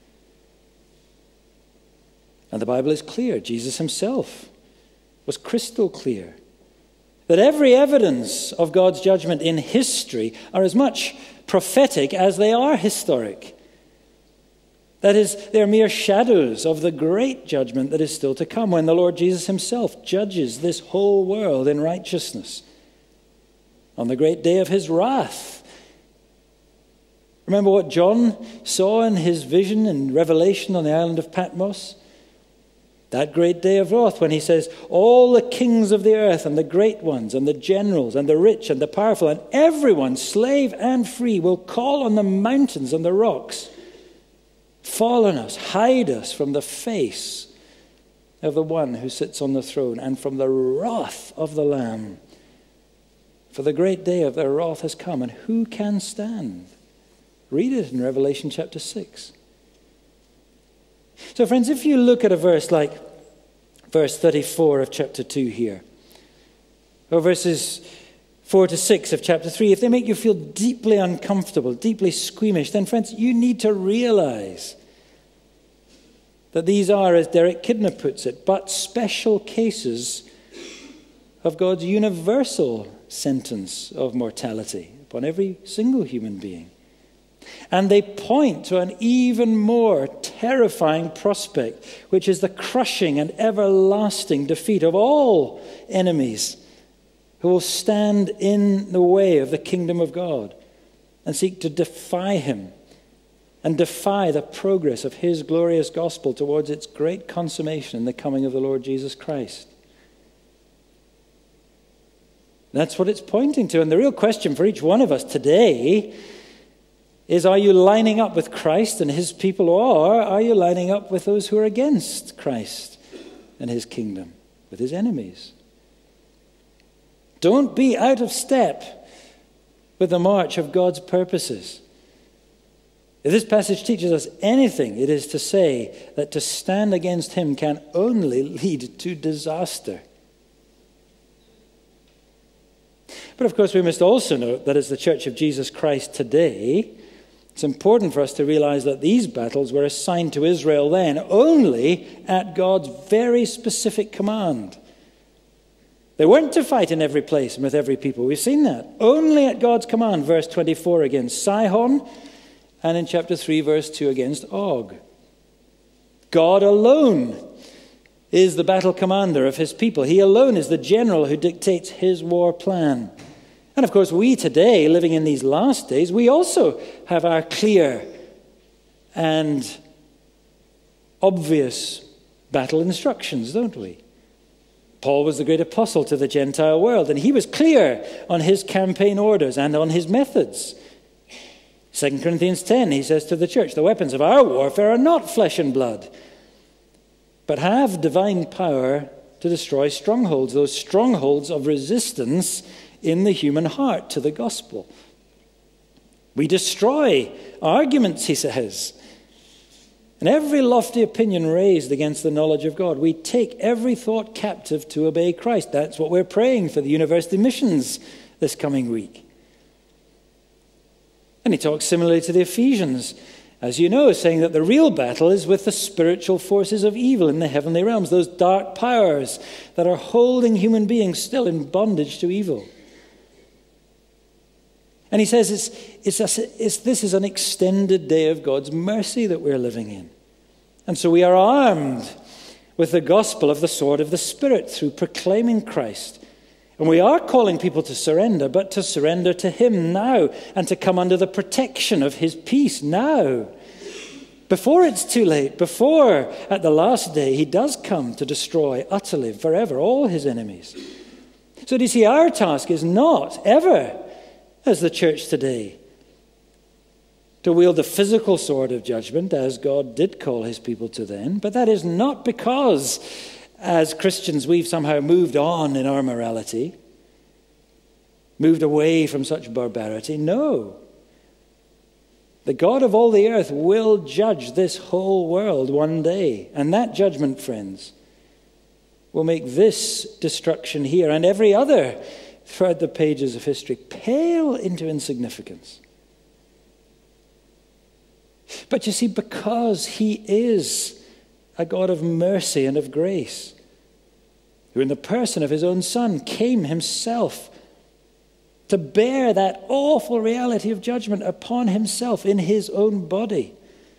And the Bible is clear. Jesus himself was crystal clear that every evidence of God's judgment in history are as much prophetic as they are historic. That is, they're mere shadows of the great judgment that is still to come, when the Lord Jesus himself judges this whole world in righteousness on the great day of his wrath. Remember what John saw in his vision in Revelation on the island of Patmos? That great day of wrath, when he says, all the kings of the earth and the great ones and the generals and the rich and the powerful and everyone, slave and free, will call on the mountains and the rocks, fall on us, hide us from the face of the one who sits on the throne and from the wrath of the Lamb. For the great day of their wrath has come, and who can stand? Read it in Revelation chapter 6. So friends, if you look at a verse like verse 34 of chapter 2 here, or verses 4 to 6 of chapter 3, if they make you feel deeply uncomfortable, deeply squeamish, then friends, you need to realize that these are, as Derek Kidner puts it, but special cases of God's universal sentence of mortality upon every single human being. And they point to an even more terrifying prospect, which is the crushing and everlasting defeat of all enemies who will stand in the way of the kingdom of God and seek to defy him and defy the progress of his glorious gospel towards its great consummation in the coming of the Lord Jesus Christ. That's what it's pointing to. And the real question for each one of us today is, are you lining up with Christ and his people, or are you lining up with those who are against Christ and his kingdom, with his enemies? Don't be out of step with the march of God's purposes. If this passage teaches us anything, it is to say that to stand against him can only lead to disaster. But of course, we must also note that as the Church of Jesus Christ today, it's important for us to realize that these battles were assigned to Israel then only at God's very specific command. They weren't to fight in every place and with every people. We've seen that. Only at God's command, verse 24, against Sihon, and in chapter 3, verse 2, against Og. God alone is the battle commander of his people. He alone is the general who dictates his war plan. And of course, we today, living in these last days, we also have our clear and obvious battle instructions, don't we? Paul was the great apostle to the Gentile world, and he was clear on his campaign orders and on his methods. 2 Corinthians 10, he says to the church, the weapons of our warfare are not flesh and blood, but have divine power to destroy strongholds, those strongholds of resistance in the human heart to the gospel. We destroy arguments, he says, and every lofty opinion raised against the knowledge of God. We take every thought captive to obey Christ. That's what we're praying for the university missions this coming week. And he talks similarly to the Ephesians, as you know, saying that the real battle is with the spiritual forces of evil in the heavenly realms, those dark powers that are holding human beings still in bondage to evil. And he says this is an extended day of God's mercy that we're living in. And so we are armed with the gospel of the sword of the Spirit through proclaiming Christ. And we are calling people to surrender, but to surrender to him now and to come under the protection of his peace now. Before it's too late, before at the last day he does come to destroy utterly, forever, all his enemies. So do you see, our task is not ever, as the church today, to wield the physical sword of judgment, as God did call his people to then. But that is not because, as Christians, we've somehow moved on in our morality, moved away from such barbarity. No. The God of all the earth will judge this whole world one day. And that judgment, friends, will make this destruction here and every other throughout the pages of history pale into insignificance. But you see, because he is a God of mercy and of grace, who in the person of his own Son came himself to bear that awful reality of judgment upon himself in his own body,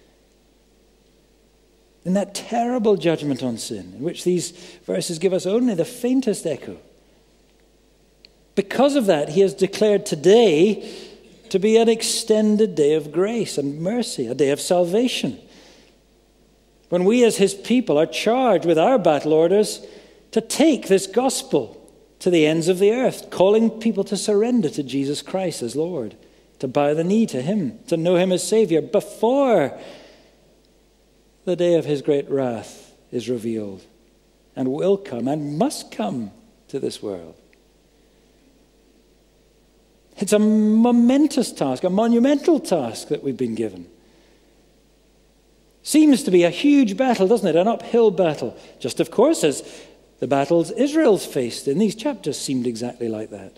in that terrible judgment on sin, in which these verses give us only the faintest echo. Because of that, he has declared today to be an extended day of grace and mercy, a day of salvation, when we as his people are charged with our battle orders to take this gospel to the ends of the earth, calling people to surrender to Jesus Christ as Lord, to bow the knee to him, to know him as Savior before the day of his great wrath is revealed and will come and must come to this world. It's a momentous task, a monumental task that we've been given. Seems to be a huge battle, doesn't it? An uphill battle. Just, of course, as the battles Israel's faced in these chapters seemed exactly like that.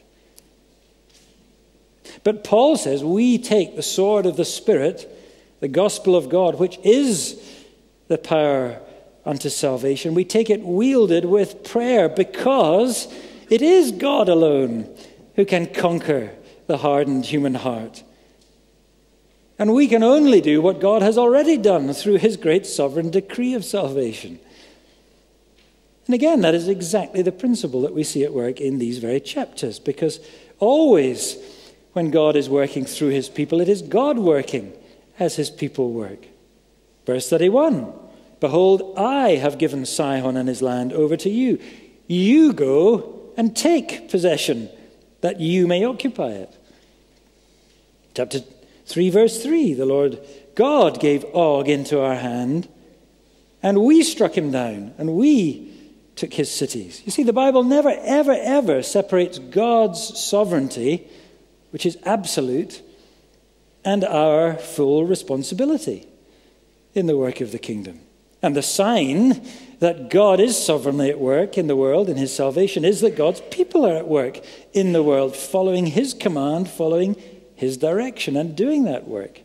But Paul says we take the sword of the Spirit, the gospel of God, which is the power unto salvation. We take it wielded with prayer, because it is God alone who can conquer the hardened human heart. And we can only do what God has already done through his great sovereign decree of salvation. And again, that is exactly the principle that we see at work in these very chapters, because always when God is working through his people, it is God working as his people work. Verse 31, behold, I have given Sihon and his land over to you. You go and take possession, that you may occupy it. Chapter 3, verse 3, the Lord God gave Og into our hand, and we struck him down, and we took his cities. You see, the Bible never, ever, ever separates God's sovereignty, which is absolute, and our full responsibility in the work of the kingdom. And the sign that God is sovereignly at work in the world in his salvation is that God's people are at work in the world, following his command, following his direction, and doing that work.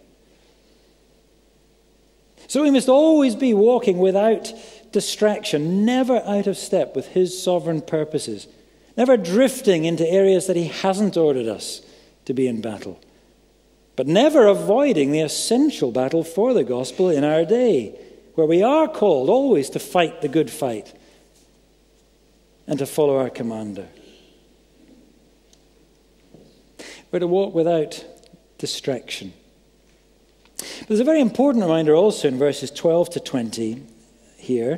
So we must always be walking without distraction, never out of step with his sovereign purposes, never drifting into areas that he hasn't ordered us to be in battle, but never avoiding the essential battle for the gospel in our day, where we are called always to fight the good fight and to follow our commander. We're to walk without distraction. But there's a very important reminder also in verses 12 to 20 here,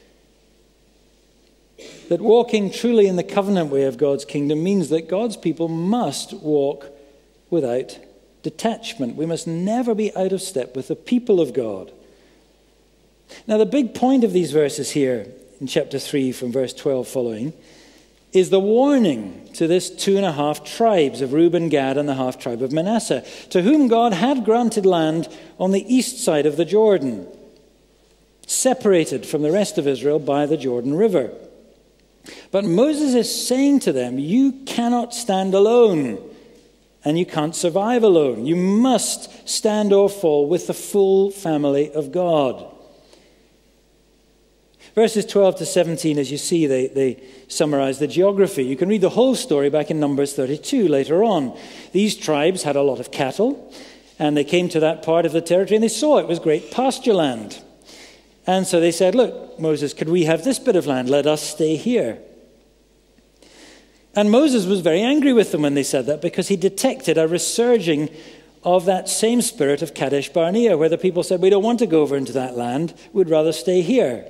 that walking truly in the covenant way of God's kingdom means that God's people must walk without detachment. We must never be out of step with the people of God. Now, the big point of these verses here in chapter 3 from verse 12 following is the warning to this 2.5 tribes of Reuben, Gad, and the half-tribe of Manasseh, to whom God had granted land on the east side of the Jordan, separated from the rest of Israel by the Jordan River. But Moses is saying to them, you cannot stand alone, and you can't survive alone. You must stand or fall with the full family of God. Verses 12 to 17, as you see, they summarize the geography. You can read the whole story back in Numbers 32 later on. These tribes had a lot of cattle, and they came to that part of the territory, and they saw it was great pasture land. And so they said, look, Moses, could we have this bit of land? Let us stay here. And Moses was very angry with them when they said that, because he detected a resurging of that same spirit of Kadesh Barnea, where the people said, we don't want to go over into that land, we'd rather stay here.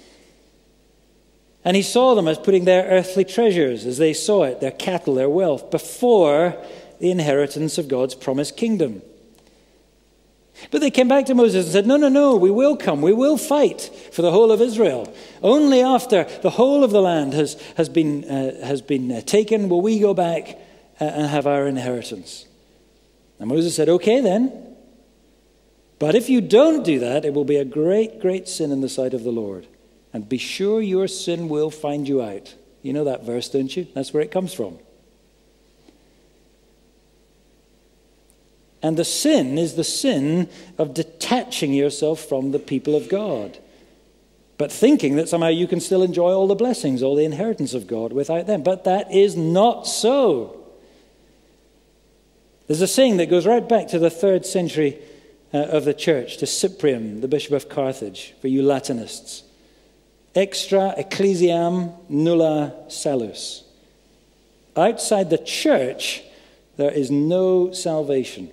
And he saw them as putting their earthly treasures, as they saw it, their cattle, their wealth, before the inheritance of God's promised kingdom. But they came back to Moses and said, no, we will come, we will fight for the whole of Israel. Only after the whole of the land has been taken will we go back and have our inheritance. And Moses said, okay then, but if you don't do that, it will be a great, great sin in the sight of the Lord. And be sure your sin will find you out. You know that verse, don't you? That's where it comes from. And the sin is the sin of detaching yourself from the people of God, but thinking that somehow you can still enjoy all the blessings, all the inheritance of God without them. But that is not so. There's a saying that goes right back to the 3rd century of the church, to Cyprian, the Bishop of Carthage, for you Latinists. Extra ecclesiam nulla salus. Outside the church, there is no salvation.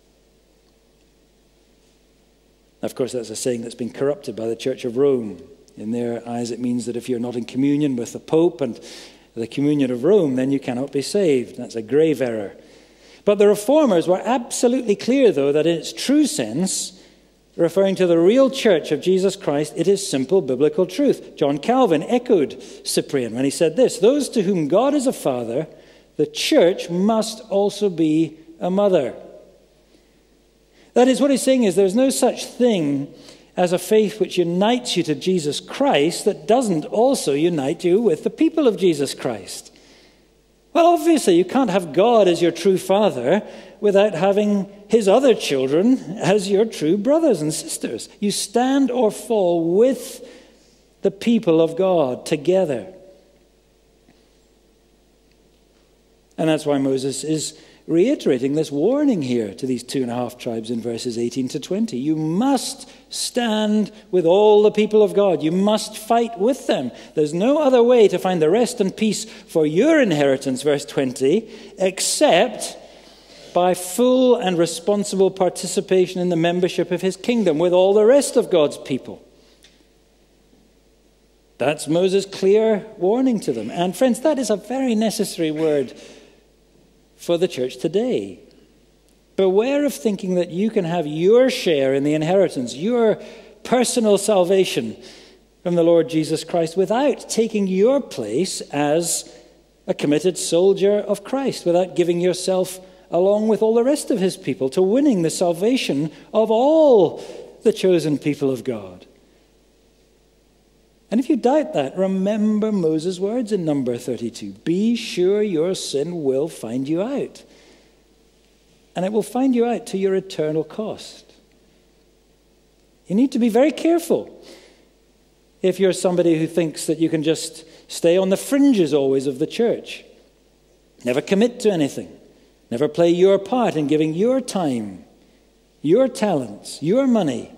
Of course, that's a saying that's been corrupted by the Church of Rome. In their eyes, it means that if you're not in communion with the Pope and the communion of Rome, then you cannot be saved. That's a grave error. But the Reformers were absolutely clear, though, that in its true sense, referring to the real church of Jesus Christ, it is simple biblical truth. John Calvin echoed Cyprian when he said this: those to whom God is a father, the church must also be a mother. That is, what he's saying is there's no such thing as a faith which unites you to Jesus Christ that doesn't also unite you with the people of Jesus Christ. Well, obviously, you can't have God as your true father without having his other children as your true brothers and sisters. You stand or fall with the people of God together. And that's why Moses is reiterating this warning here to these 2.5 tribes in verses 18 to 20. You must stand with all the people of God. You must fight with them. There's no other way to find the rest and peace for your inheritance, verse 20, except by full and responsible participation in the membership of his kingdom with all the rest of God's people. That's Moses' clear warning to them. And friends, that is a very necessary word for the church today. Beware of thinking that you can have your share in the inheritance, your personal salvation from the Lord Jesus Christ without taking your place as a committed soldier of Christ, without giving yourself along with all the rest of his people to winning the salvation of all the chosen people of God. And if you doubt that, remember Moses' words in Number 32. Be sure your sin will find you out. And it will find you out to your eternal cost. You need to be very careful if you're somebody who thinks that you can just stay on the fringes always of the church. Never commit to anything. Never play your part in giving your time, your talents, your money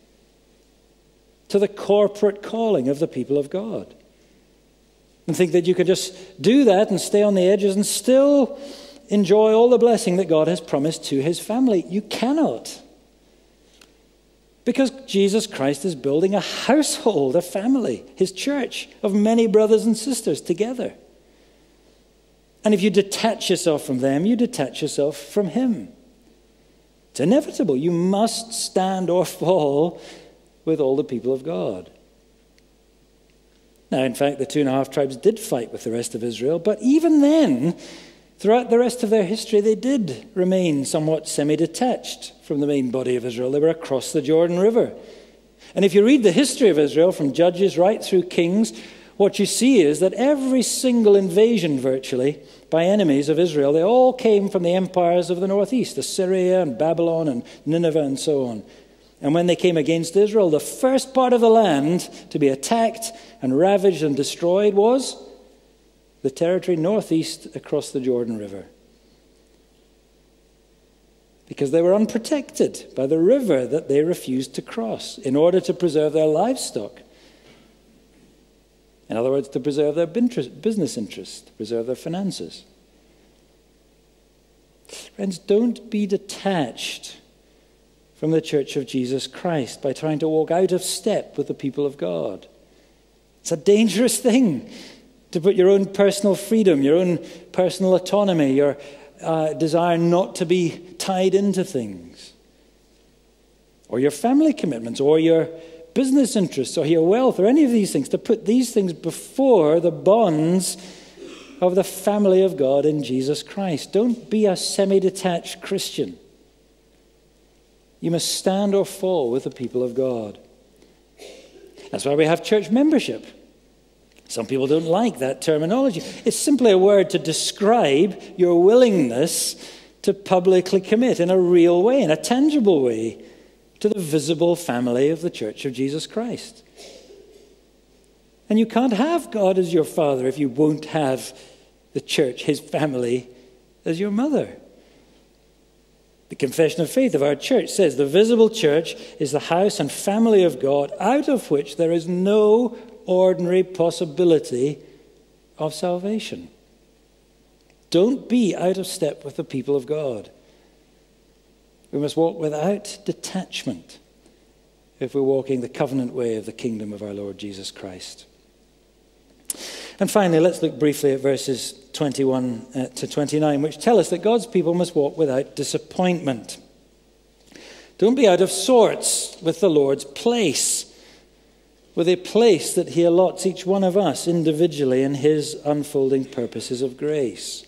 to the corporate calling of the people of God. And think that you can just do that and stay on the edges and still enjoy all the blessing that God has promised to his family. You cannot. Because Jesus Christ is building a household, a family, his church of many brothers and sisters together. And if you detach yourself from them, you detach yourself from him. It's inevitable. You must stand or fall with all the people of God. Now, in fact, the 2.5 tribes did fight with the rest of Israel, but even then, throughout the rest of their history, they did remain somewhat semi-detached from the main body of Israel. They were across the Jordan River. And if you read the history of Israel from Judges right through Kings, what you see is that every single invasion, virtually, by enemies of Israel, they all came from the empires of the northeast, Assyria and Babylon and Nineveh and so on. And when they came against Israel, the first part of the land to be attacked and ravaged and destroyed was the territory northeast across the Jordan River. Because they were unprotected by the river that they refused to cross in order to preserve their livestock. In other words, to preserve their business interests, to preserve their finances. Friends, don't be detached from the Church of Jesus Christ by trying to walk out of step with the people of God. It's a dangerous thing to put your own personal freedom, your own personal autonomy, your desire not to be tied into things, or your family commitments, or your business interests, or your wealth, or any of these things, to put these things before the bonds of the family of God in Jesus Christ. Don't be a semi-detached Christian. You must stand or fall with the people of God. That's why we have church membership. Some people don't like that terminology. It's simply a word to describe your willingness to publicly commit in a real way, in a tangible way, to the visible family of the Church of Jesus Christ. And you can't have God as your father if you won't have the church, his family, as your mother. The Confession of Faith of our church says the visible church is the house and family of God out of which there is no ordinary possibility of salvation. Don't be out of step with the people of God. We must walk without detachment if we're walking the covenant way of the kingdom of our Lord Jesus Christ. And finally, let's look briefly at verses 21 to 29, which tell us that God's people must walk without disappointment. Don't be out of sorts with the Lord's place, with a place that he allots each one of us individually in his unfolding purposes of grace.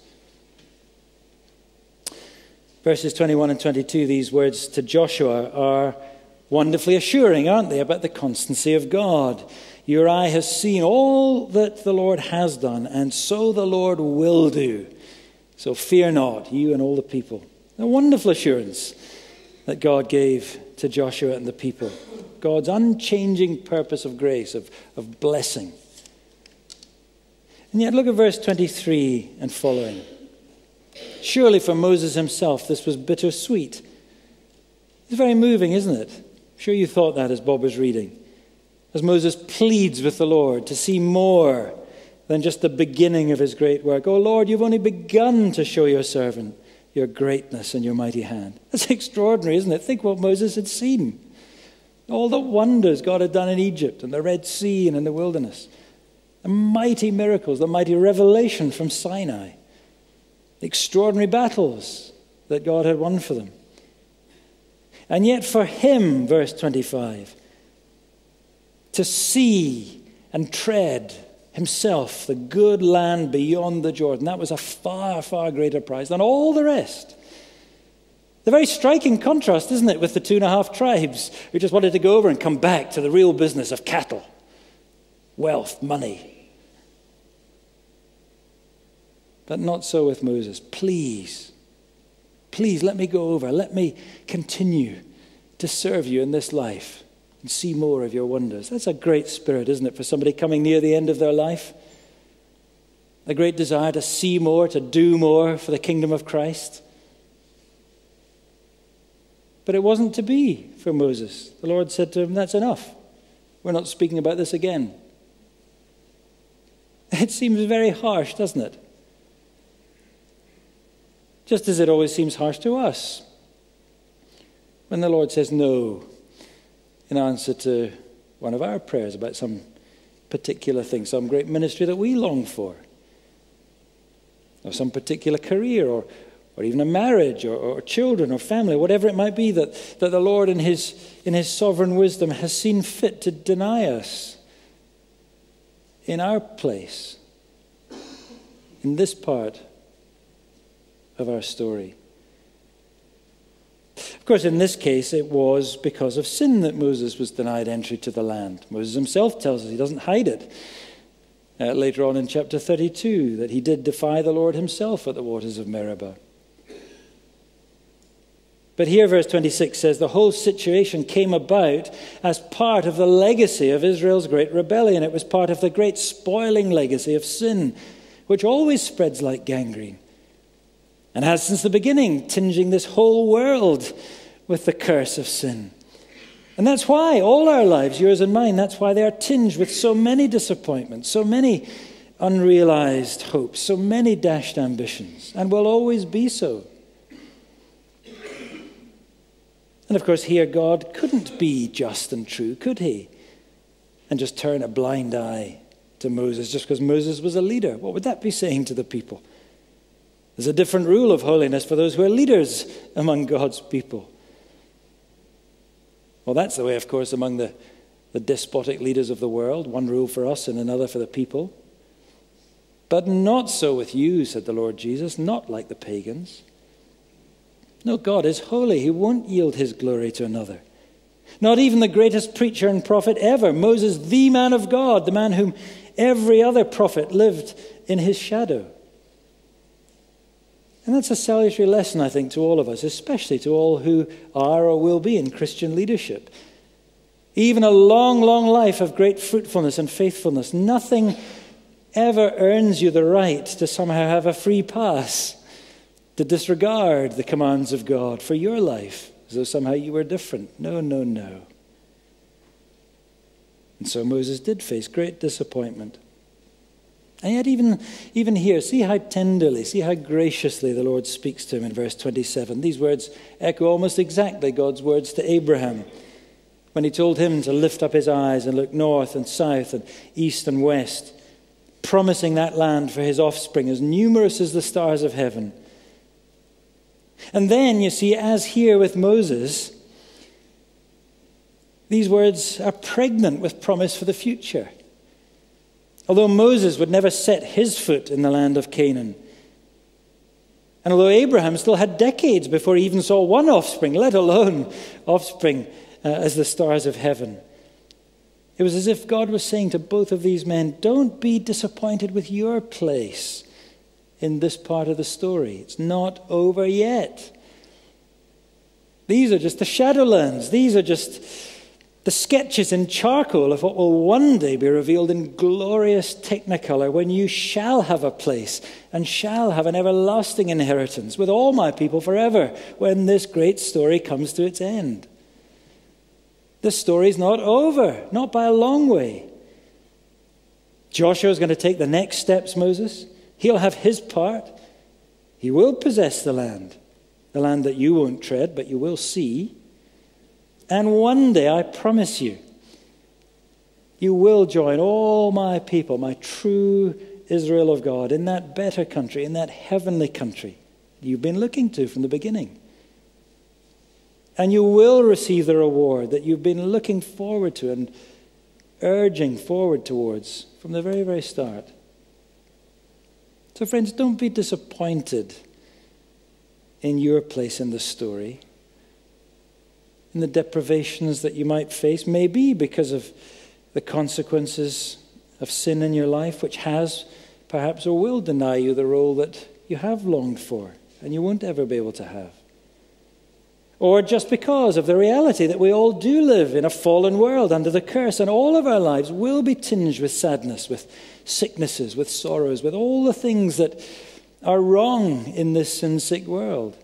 Verses 21 and 22, these words to Joshua are wonderfully assuring, aren't they, about the constancy of God. Your eye has seen all that the Lord has done, and so the Lord will do. So fear not, you and all the people. A wonderful assurance that God gave to Joshua and the people. God's unchanging purpose of grace, of blessing. And yet look at verse 23 and following. Surely for Moses himself this was bittersweet. It's very moving, isn't it? I'm sure you thought that as Bob was reading. As Moses pleads with the Lord to see more than just the beginning of his great work. Oh Lord, you've only begun to show your servant your greatness and your mighty hand. That's extraordinary, isn't it? Think what Moses had seen. All the wonders God had done in Egypt and the Red Sea and in the wilderness. The mighty miracles, the mighty revelation from Sinai. The extraordinary battles that God had won for them. And yet for him, verse 25, to see and tread himself the good land beyond the Jordan, that was a far, far greater prize than all the rest. The very striking contrast, isn't it, with the 2.5 tribes who just wanted to go over and come back to the real business of cattle, wealth, money. But not so with Moses. Please let me go over. Let me continue to serve you in this life and see more of your wonders. That's a great spirit, isn't it, for somebody coming near the end of their life? A great desire to see more, to do more for the kingdom of Christ. But it wasn't to be for Moses. The Lord said to him, that's enough. We're not speaking about this again. It seems very harsh, doesn't it? Just as it always seems harsh to us when the Lord says no in answer to one of our prayers about some particular thing, some great ministry that we long for, or some particular career, or even a marriage, or children, or family, whatever it might be that the Lord in his sovereign wisdom has seen fit to deny us in our place, in this part of our story. Of course, in this case, it was because of sin that Moses was denied entry to the land. Moses himself tells us, he doesn't hide it. Later on in chapter 32, that he did defy the Lord himself at the waters of Meribah. But here, verse 26 says, the whole situation came about as part of the legacy of Israel's great rebellion. It was part of the great spoiling legacy of sin, which always spreads like gangrene, and has since the beginning, tinging this whole world with the curse of sin. And that's why all our lives, yours and mine, that's why they are tinged with so many disappointments, so many unrealized hopes, so many dashed ambitions, and will always be so. And of course here God couldn't be just and true, could he? And just turn a blind eye to Moses just because Moses was a leader. What would that be saying to the people? There's a different rule of holiness for those who are leaders among God's people. Well, that's the way, of course, among the despotic leaders of the world. One rule for us and another for the people. But not so with you, said the Lord Jesus, not like the pagans. No, God is holy. He won't yield his glory to another. Not even the greatest preacher and prophet ever, Moses, the man of God, the man whom every other prophet lived in his shadow. And that's a salutary lesson, I think, to all of us, especially to all who are or will be in Christian leadership. Even a long, long life of great fruitfulness and faithfulness, nothing ever earns you the right to somehow have a free pass, to disregard the commands of God for your life, as though somehow you were different. No, no, no. And so Moses did face great disappointment. And yet even here, see how tenderly, see how graciously the Lord speaks to him in verse 27. These words echo almost exactly God's words to Abraham when he told him to lift up his eyes and look north and south and east and west, promising that land for his offspring as numerous as the stars of heaven. And then, you see, as here with Moses, these words are pregnant with promise for the future. Although Moses would never set his foot in the land of Canaan, and although Abraham still had decades before he even saw one offspring, let alone offspring as the stars of heaven, it was as if God was saying to both of these men, don't be disappointed with your place in this part of the story. It's not over yet. These are just the shadowlands. These are just The sketches in charcoal of what will one day be revealed in glorious technicolor, when you shall have a place and shall have an everlasting inheritance with all my people forever, when this great story comes to its end. The story's not over, not by a long way. Joshua is going to take the next steps, Moses. He'll have his part. He will possess the land that you won't tread, but you will see. And one day, I promise you, you will join all my people, my true Israel of God, in that better country, in that heavenly country you've been looking to from the beginning. And you will receive the reward that you've been looking forward to and urging forward towards from the very, very start. So friends, don't be disappointed in your place in the story, in the deprivations that you might face, maybe because of the consequences of sin in your life, which has perhaps or will deny you the role that you have longed for and you won't ever be able to have. Or just because of the reality that we all do live in a fallen world under the curse, and all of our lives will be tinged with sadness, with sicknesses, with sorrows, with all the things that are wrong in this sin-sick world.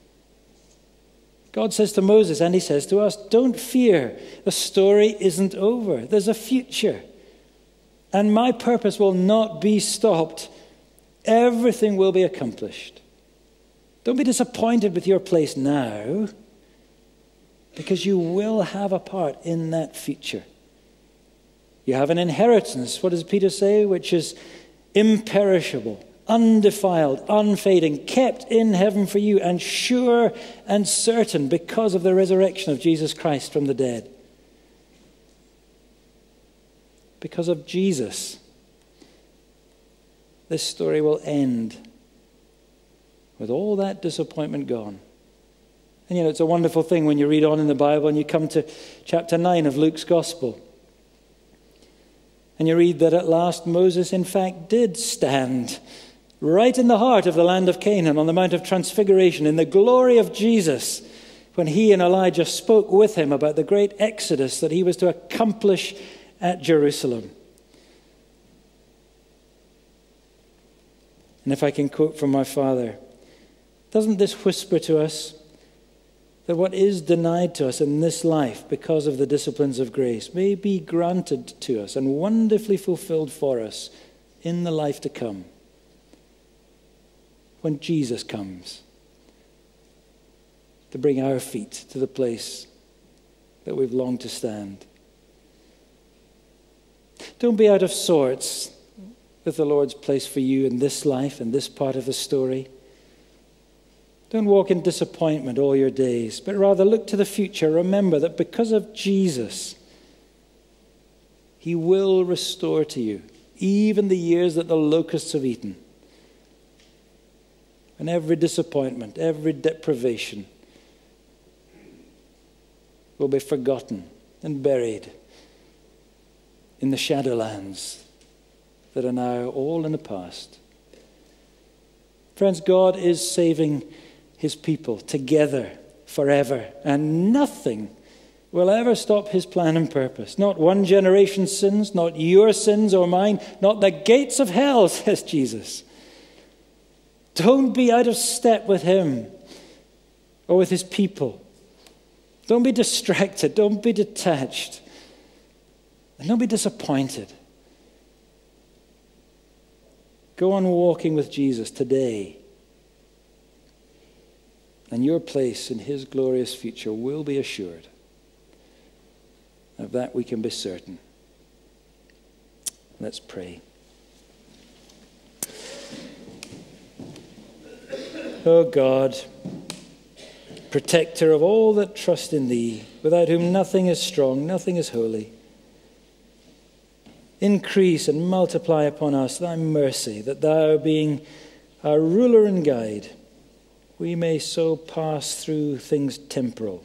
God says to Moses, and he says to us, don't fear. The story isn't over. There's a future. And my purpose will not be stopped. Everything will be accomplished. Don't be disappointed with your place now, because you will have a part in that future. You have an inheritance, what does Peter say, which is imperishable, undefiled, unfading, kept in heaven for you, and sure and certain because of the resurrection of Jesus Christ from the dead. Because of Jesus, this story will end with all that disappointment gone. And you know, it's a wonderful thing when you read on in the Bible and you come to chapter 9 of Luke's Gospel. And you read that at last Moses, in fact, did stand right in the heart of the land of Canaan on the Mount of Transfiguration in the glory of Jesus, when he and Elijah spoke with him about the great exodus that he was to accomplish at Jerusalem. And if I can quote from my father, doesn't this whisper to us that what is denied to us in this life because of the disciplines of grace may be granted to us and wonderfully fulfilled for us in the life to come, when Jesus comes to bring our feet to the place that we've longed to stand? Don't be out of sorts with the Lord's place for you in this life and this part of the story. Don't walk in disappointment all your days, but rather look to the future. Remember that because of Jesus, he will restore to you even the years that the locusts have eaten. And every disappointment, every deprivation will be forgotten and buried in the shadowlands that are now all in the past. Friends, God is saving his people together forever, and nothing will ever stop his plan and purpose. Not one generation's sins, not your sins or mine, not the gates of hell, says Jesus. Don't be out of step with him or with his people. Don't be distracted. Don't be detached. And don't be disappointed. Go on walking with Jesus today, and your place in his glorious future will be assured. Of that we can be certain. Let's pray. O God, protector of all that trust in thee, without whom nothing is strong, nothing is holy, increase and multiply upon us thy mercy, that thou, being our ruler and guide, we may so pass through things temporal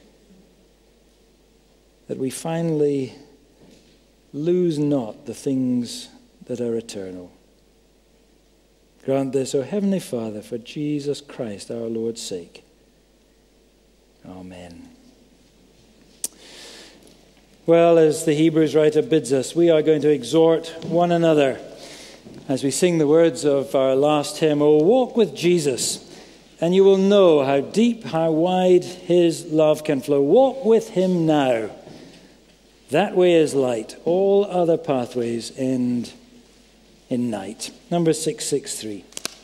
that we finally lose not the things that are eternal. Grant this, O Heavenly Father, for Jesus Christ our Lord's sake. Amen. Well, as the Hebrews writer bids us, we are going to exhort one another as we sing the words of our last hymn, "Oh, walk with Jesus, and you will know how deep, how wide his love can flow. Walk with him now. That way is light. All other pathways end in night." Number 663.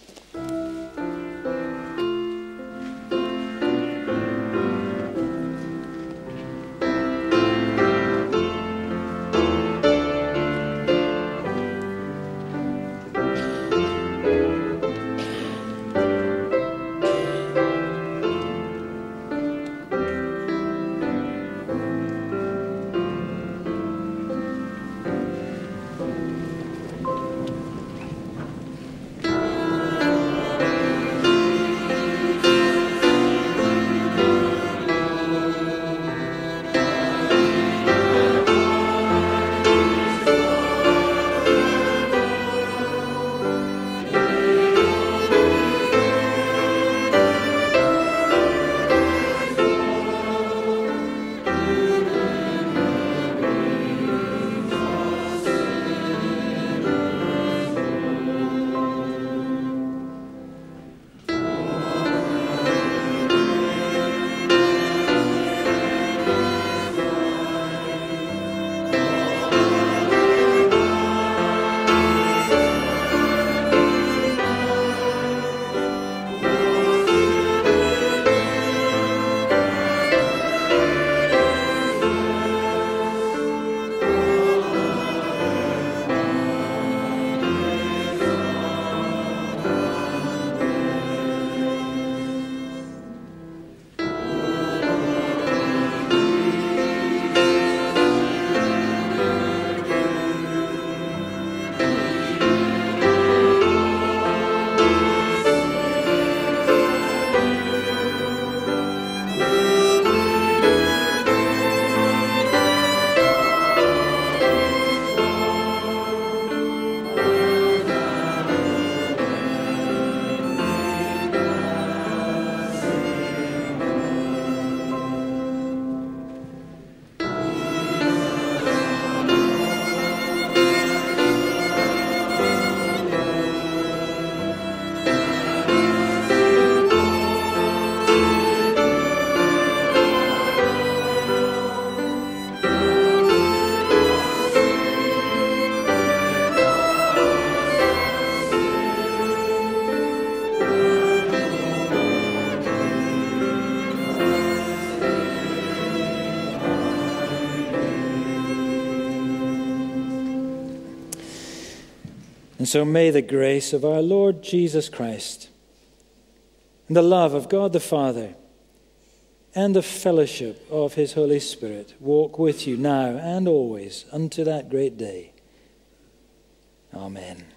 And so may the grace of our Lord Jesus Christ, and the love of God the Father, and the fellowship of his Holy Spirit walk with you now and always unto that great day. Amen.